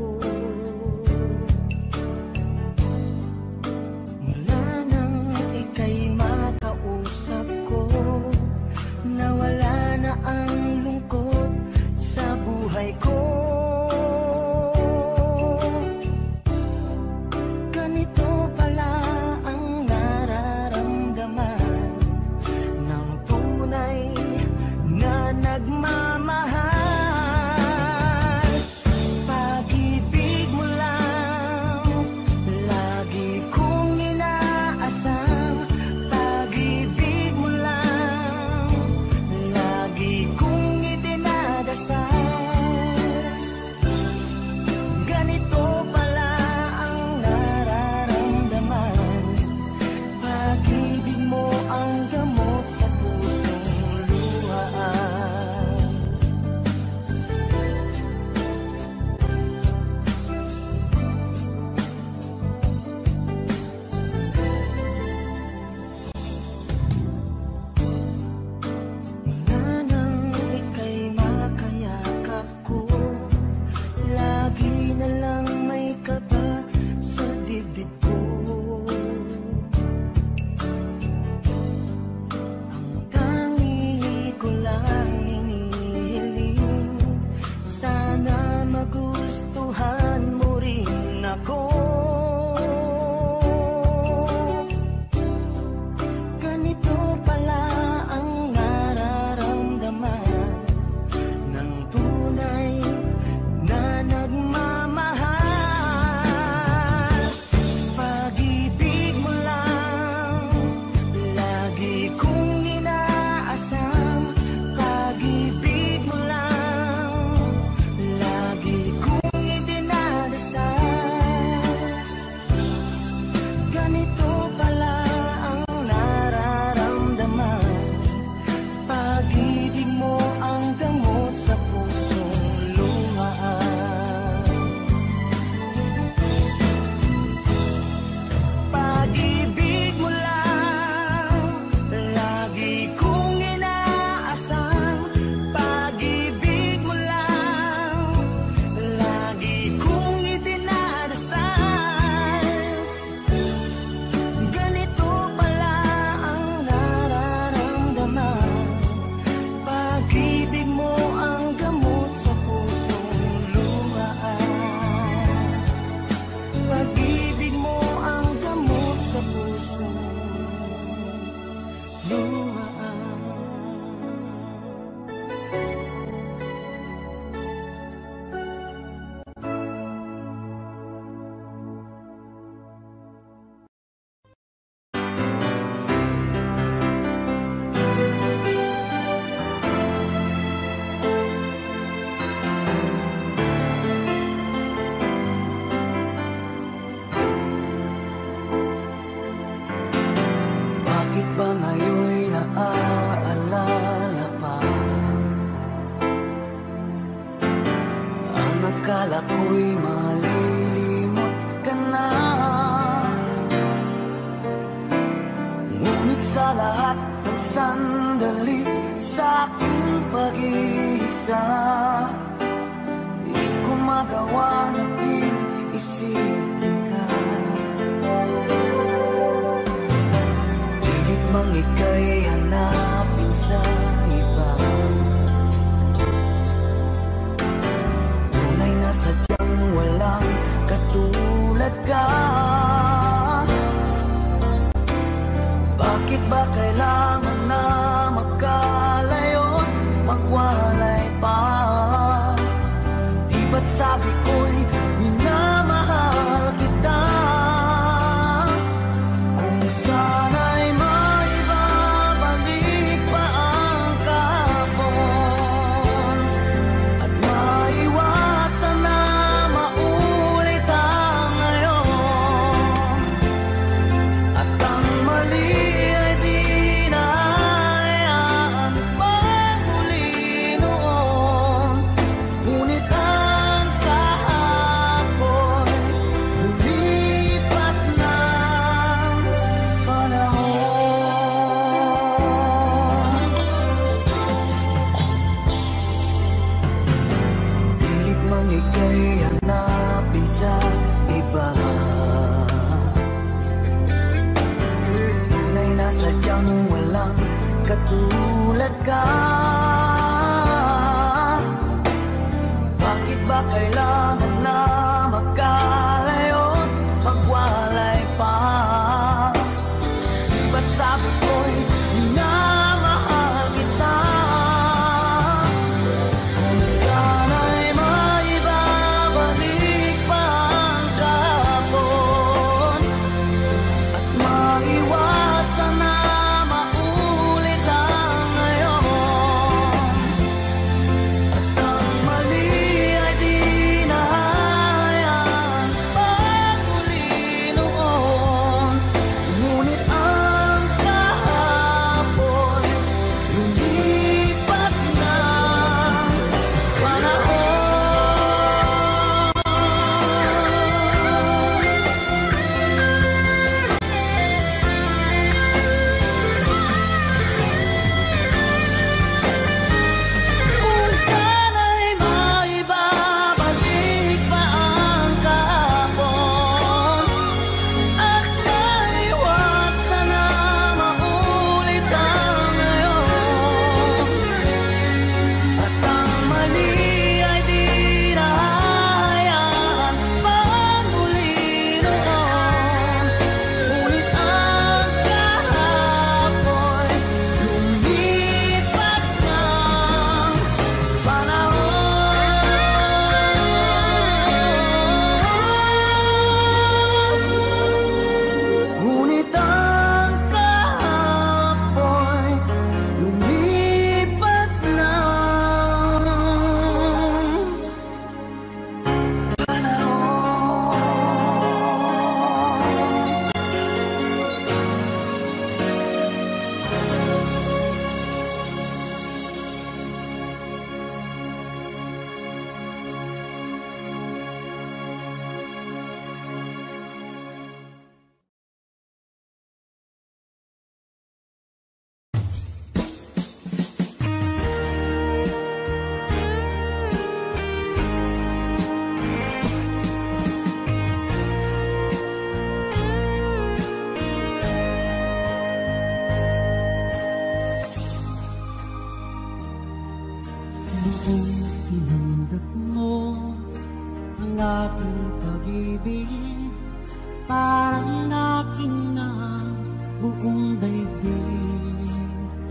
D: Mula nang ika'y makausap ko, nawala na ang lungkot sa buhay ko. Ganito pala ang nararamdaman ng tunay na nagmamahal. Pag-ibig mo lang lagi kong inaasam. Pag-ibig mo lang lagi kong idinadasal. Ganito pala ang nararamdaman. Pag-ibig mo ang gamot sa pusong luhaan. Mula nang ika'y makayakap ko, lagi na lang may kaba sa dibdib ko. Ang tangi ko lang hinihiling, sana magustuhan mo rin ako. Ganito pala ang nararamdaman ng tunay na nagmamahal. Pag-ibig mo lang lagi kong inaasam. Pag-ibig mo lang lagi kong idinadasal. Ganito pala ang nararamdaman. Pag-ibig mo ang gamot sa pusong luhaan. Pag-ibig mo lang lagi kong inaasam. Pag-ibig mo lang lagi kong idinadasal. Ganito pala ang nararamdaman. Pag-ibig mo ang gamot sa pusong luhaan. Pag-ibig mo ang gamot sa pusong luhaan. Bakit ba ngayon'y naaalala pa ang akala ko'y malilimot ka na? Ngunit sa lahat ng sandali sa aking pag-iisa, di ko magawa na di isipin ka. Pilit mang ika'y hanapin sa iba, ba't sabi ko'y minamahal kita? Kung sana'y maibabalik pa ang kahapon at maiwasan na maulit ang ngayon, at ang mali ay di na hayaan magmuli noon. Ngunit ang kahapon lumipas ng panahon. Pilit mang ika'y hanapin sa iba, tunay na sadyang walang katulad ka. Bakit ba kailangan na magkalayo't magwalay pa? Di ba't sabi ko'y minamahal kita? Kung sana'y maibabalik pa ang kahapon at maiwasan na maulit ang ngayon, at ang mali ay di na hayaan magmuli noon. Ngunit ang kahapon lumipas ng panahon. Kung sana'y maibabalik pa ang kahapon at maiwasan na maulit ang ngayon, at ang mali ay di na hayaan magmuli noon. Ngunit ang kahapon lumipas ng panahon. Ngunit ang kahapon lumipas ng panahon.
A: Noong pinanggap mo ang aking pag-ibig, parang aking na buong daigdig.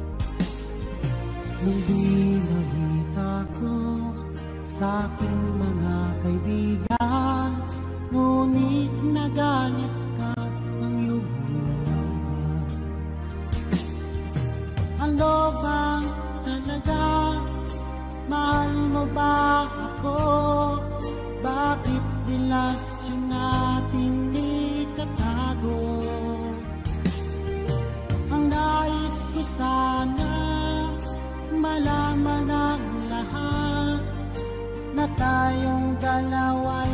A: Nung di nakita ko sa aking mga kaibigan, ngunit nagalit ka ng iyong mga. Ano bang talaga? Mahal mo ba ako? Bakit relasyon natin itatago? Ang nais ko sana malaman ang lahat, na tayong dalawa'y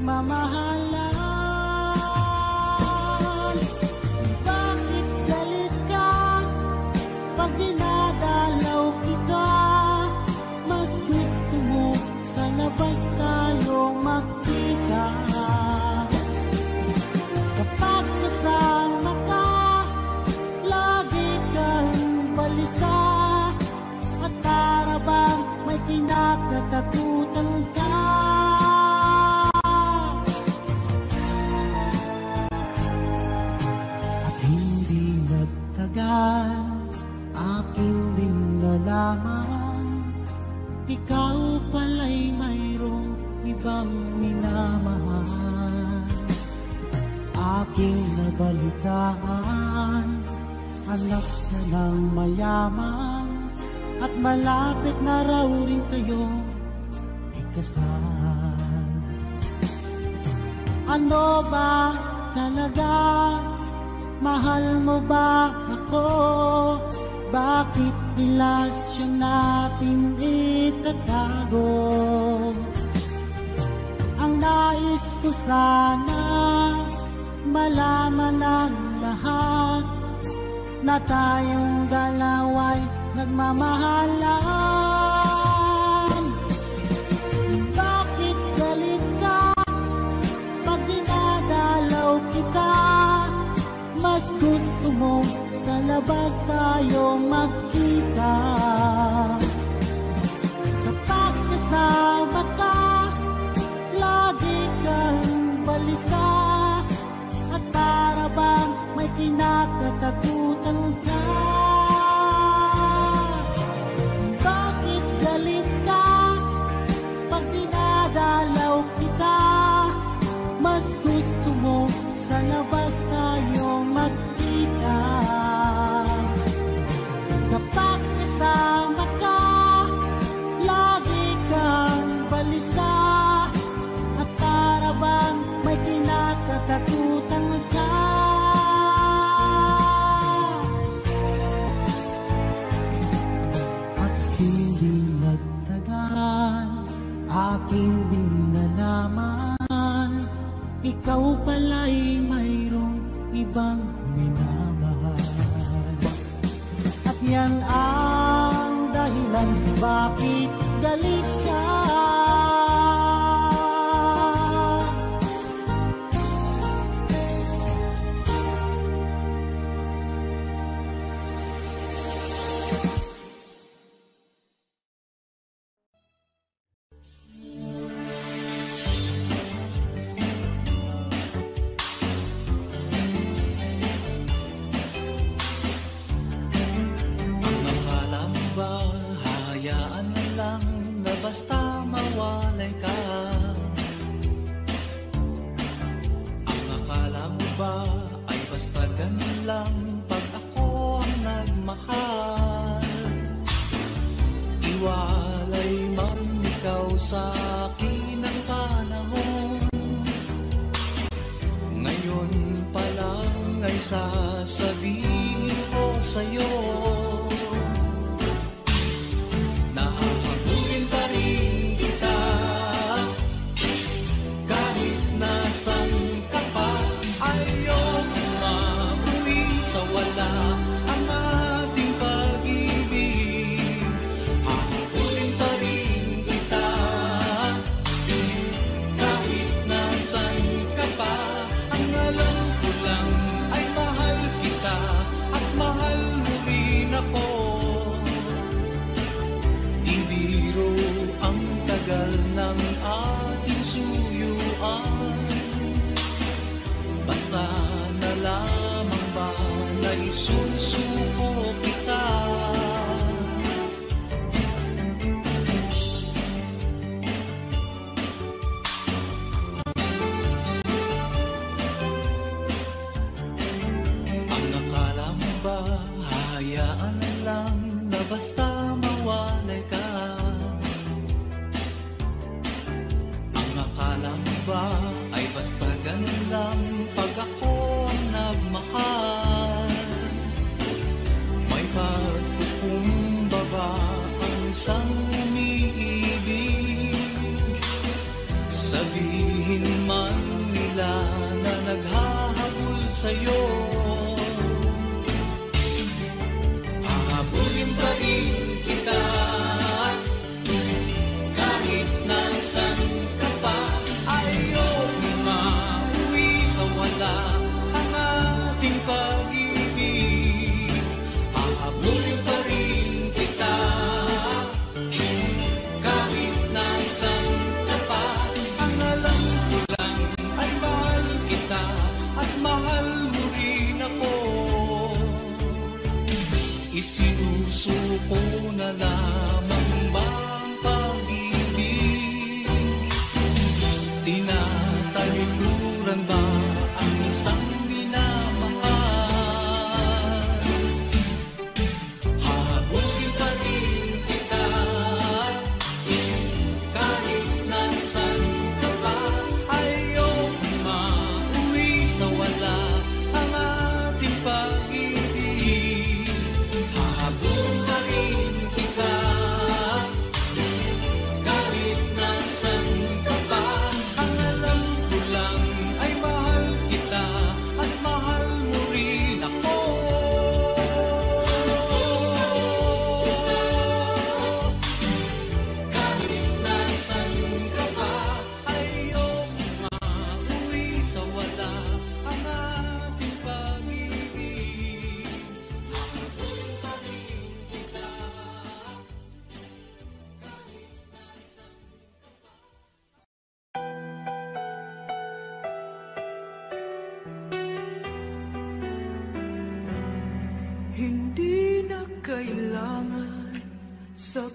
A: nagmamahalan. Bakit galit ka pag dinadalaw kita? Mas gusto mo sa labas tayong magkita. Kapag kasama ka, lagi kang balisa, at para bang may kinakatakutan ka. At hindi nagtagal, aking din nalaman, ikaw pala'y mayroong iba. ibang minamahal. Aking nabalitaan, anak sa ng mayaman, at malapit na raw rin kayo ikasal. Ano ba talaga? Mahal mo ba ako? Bakit relasyon natin itatago? Ang nais ko sana malaman ng lahat na tayong dalawa'y nagmamahalan. Bakit galit ka pag dinadalaw kita? Mas gusto mo sa labas tayo magkita. Kapag kasama ka, lagi kang balisa, at para bang may kinakatakutan ka. Bakit galit ka pag dinadalaw kita? Mas gusto mo sa labas tayo magkita. Kapag kasama ka, lagi kang balisa, at para bang may kinakatakutan ka. At hindi nagtagal, aking din nalaman, ikaw pala'y mayroong ibang minamahal. At yan ang dahilan bakit galit ka.
F: Basta mawalay ka. Ang akala mo ba ay basta ganun lang pag ako ang nagmahal? Iwalay man ikaw sa akin ang panahon, ngayon pa lang ay sasabihin ko sa'yo. Susuko kita. Ang akala mo ba hayaan lang na basta mawalay ka? Ang akala mo ba ay basta ganun lang pag ako ang nagmahal? Pagkukumbaba ang isang umiibig, sabihin man nila na naghahabol sa'yo, hahabulin pa rin kita kahit nasan ka pa. Ayaw mauwi sa wala ang ating pag-ibig. Hahabulin pa rin kita kahit nasan ka pa. Ang alam ko lang ay mahal kita at mahal mo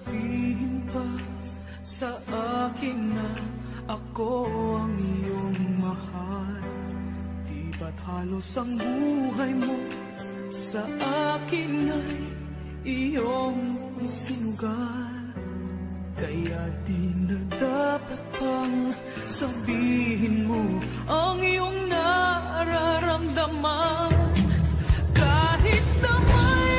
G: sabihin pa sa akin na ako ang iyong mahal? Di ba't halos ang buhay mo sa akin ay iyong sinugal? Kaya di na dapat pang sabihin mo ang iyong nararamdaman. Kahit na may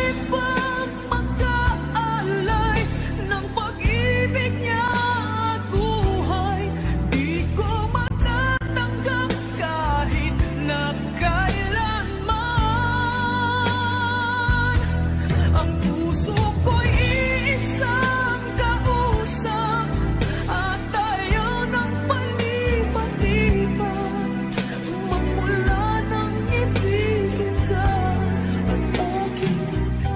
G: pagmagkaalay ng pag-ibig niya at buhay, di ko matatanggap kahit na kailanman. Ang puso ko'y isang kausap at ayaw ng palipat-lipat. Magmula nang ibigin ka at aking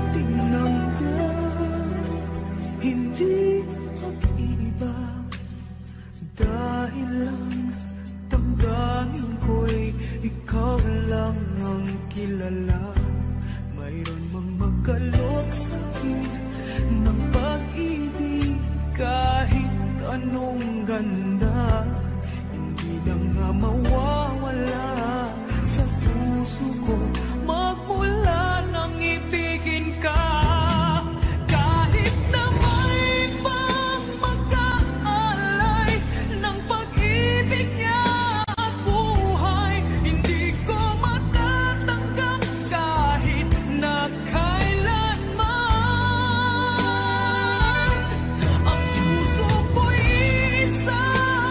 G: tinanggap, hindi mag-iba. Dahil lang damdamin ko'y ikaw lang ang kilala. Mayroon mang magkalok sa'kin ng pag-ibig, kahit anong ganda, hindi lang nga mawawala sa puso ko magmula nang ibigin ka. Kahit na may pagmagkaalay ng pag-ibig niya at buhay, hindi ko matatanggap kahit na kailanman. Ang puso ko'y isang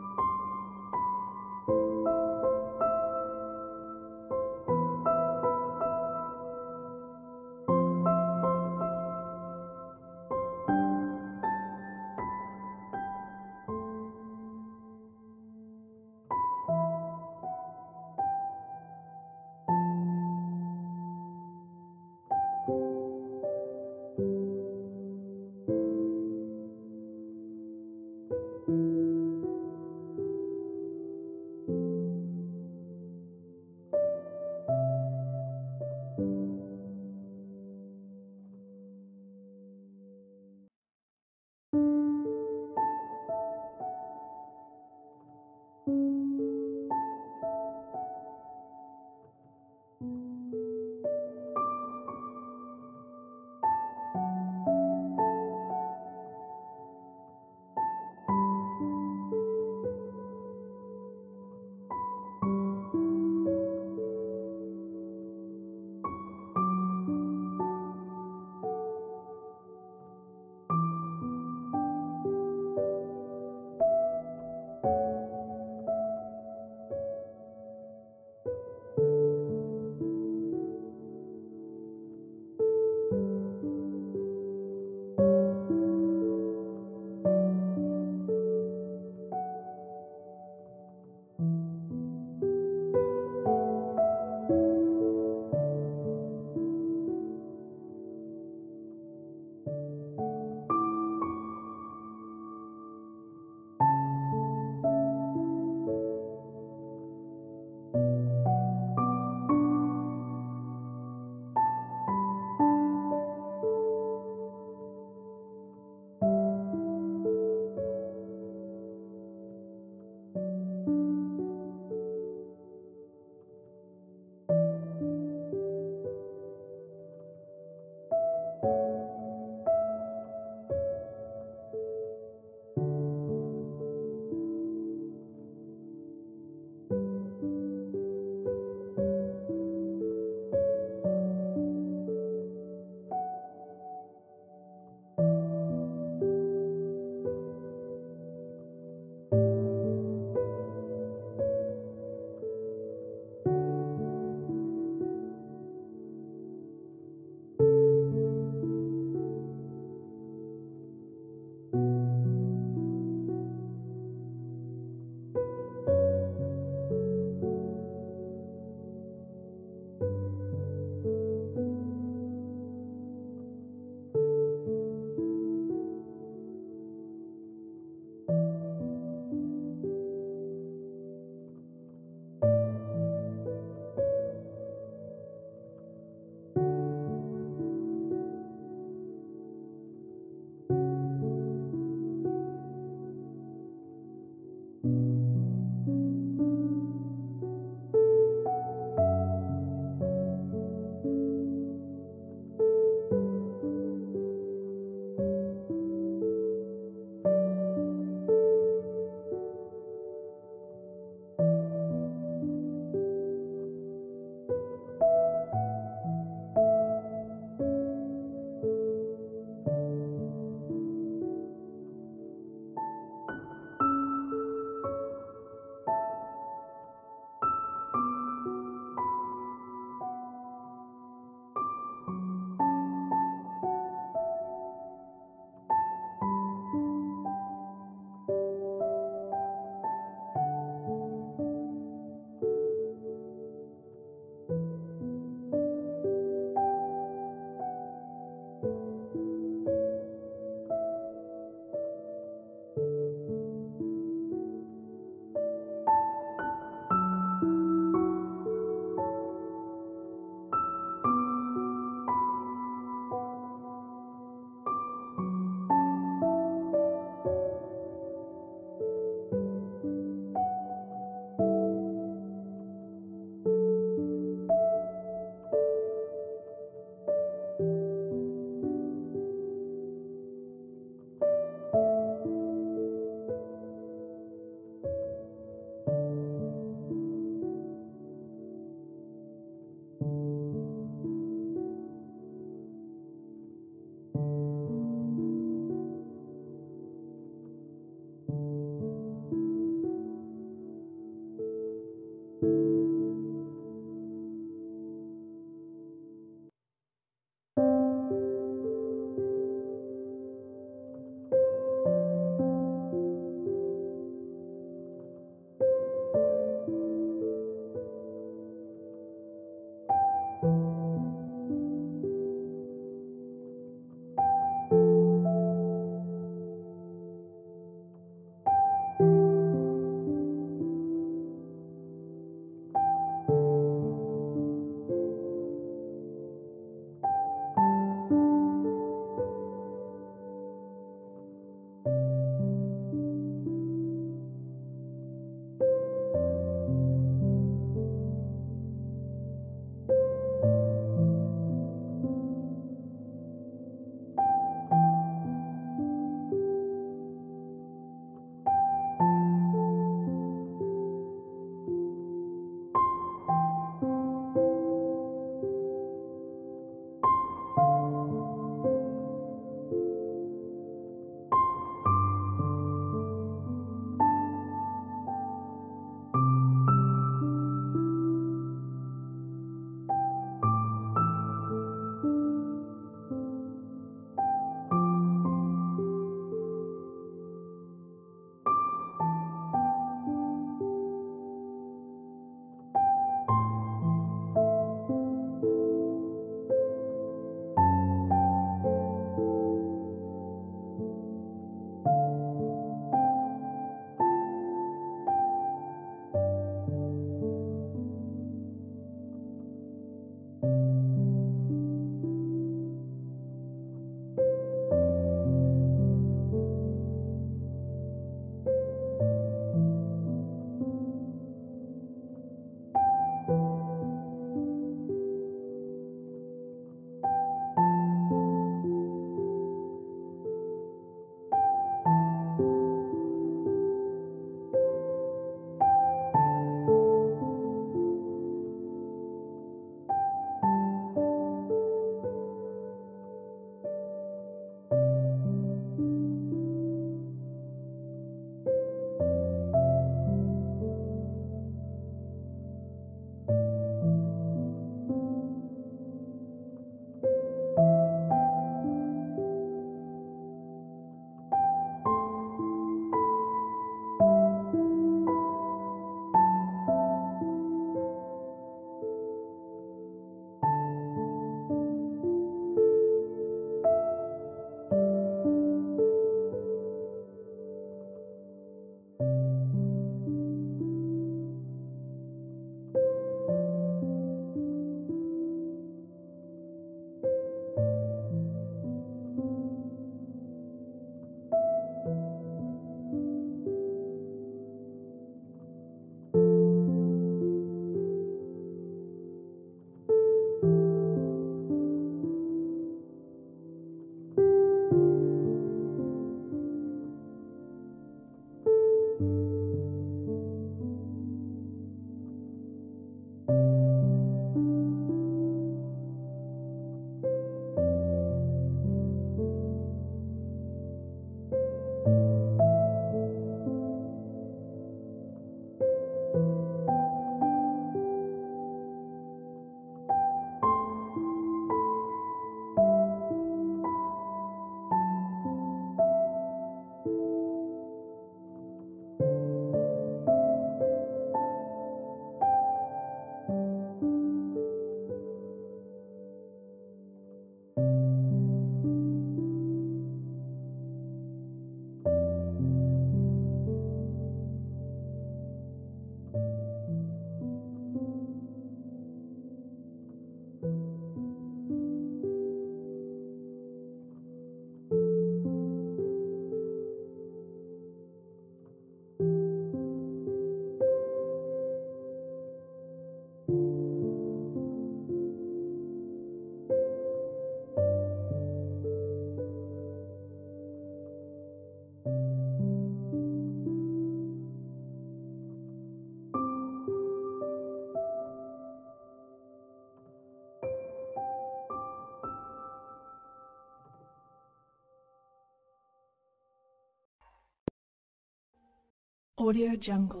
E: Audio Jungle.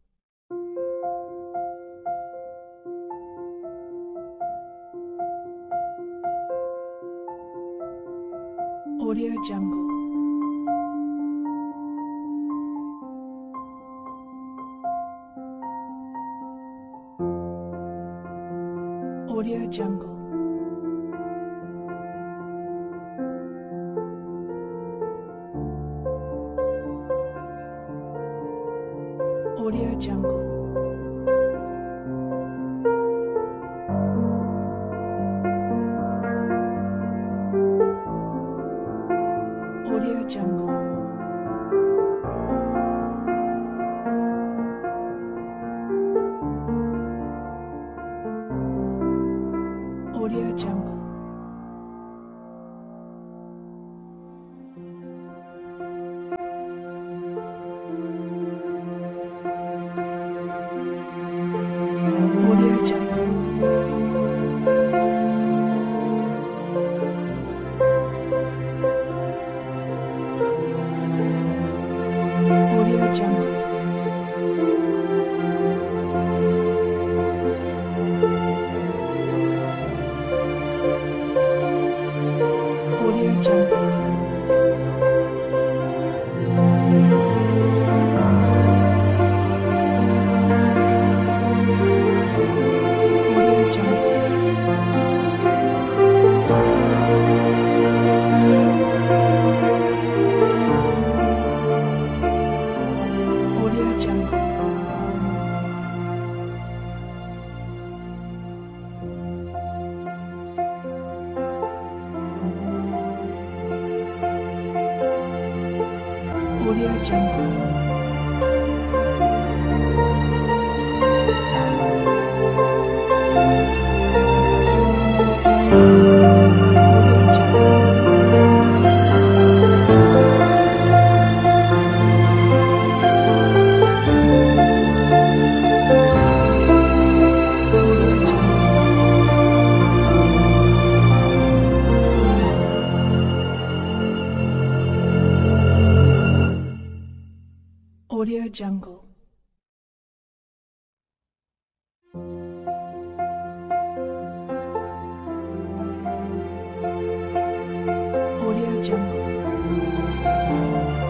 E: Audio Jungle. Audio Jungle. Audio Jungle. Audio Jungle. Audio Jungle. Audio Jungle. Audio Jungle. Audio Jungle. Audio Jungle. Audio Jungle. Audio Jungle. Audio Jungle. Audio Jungle.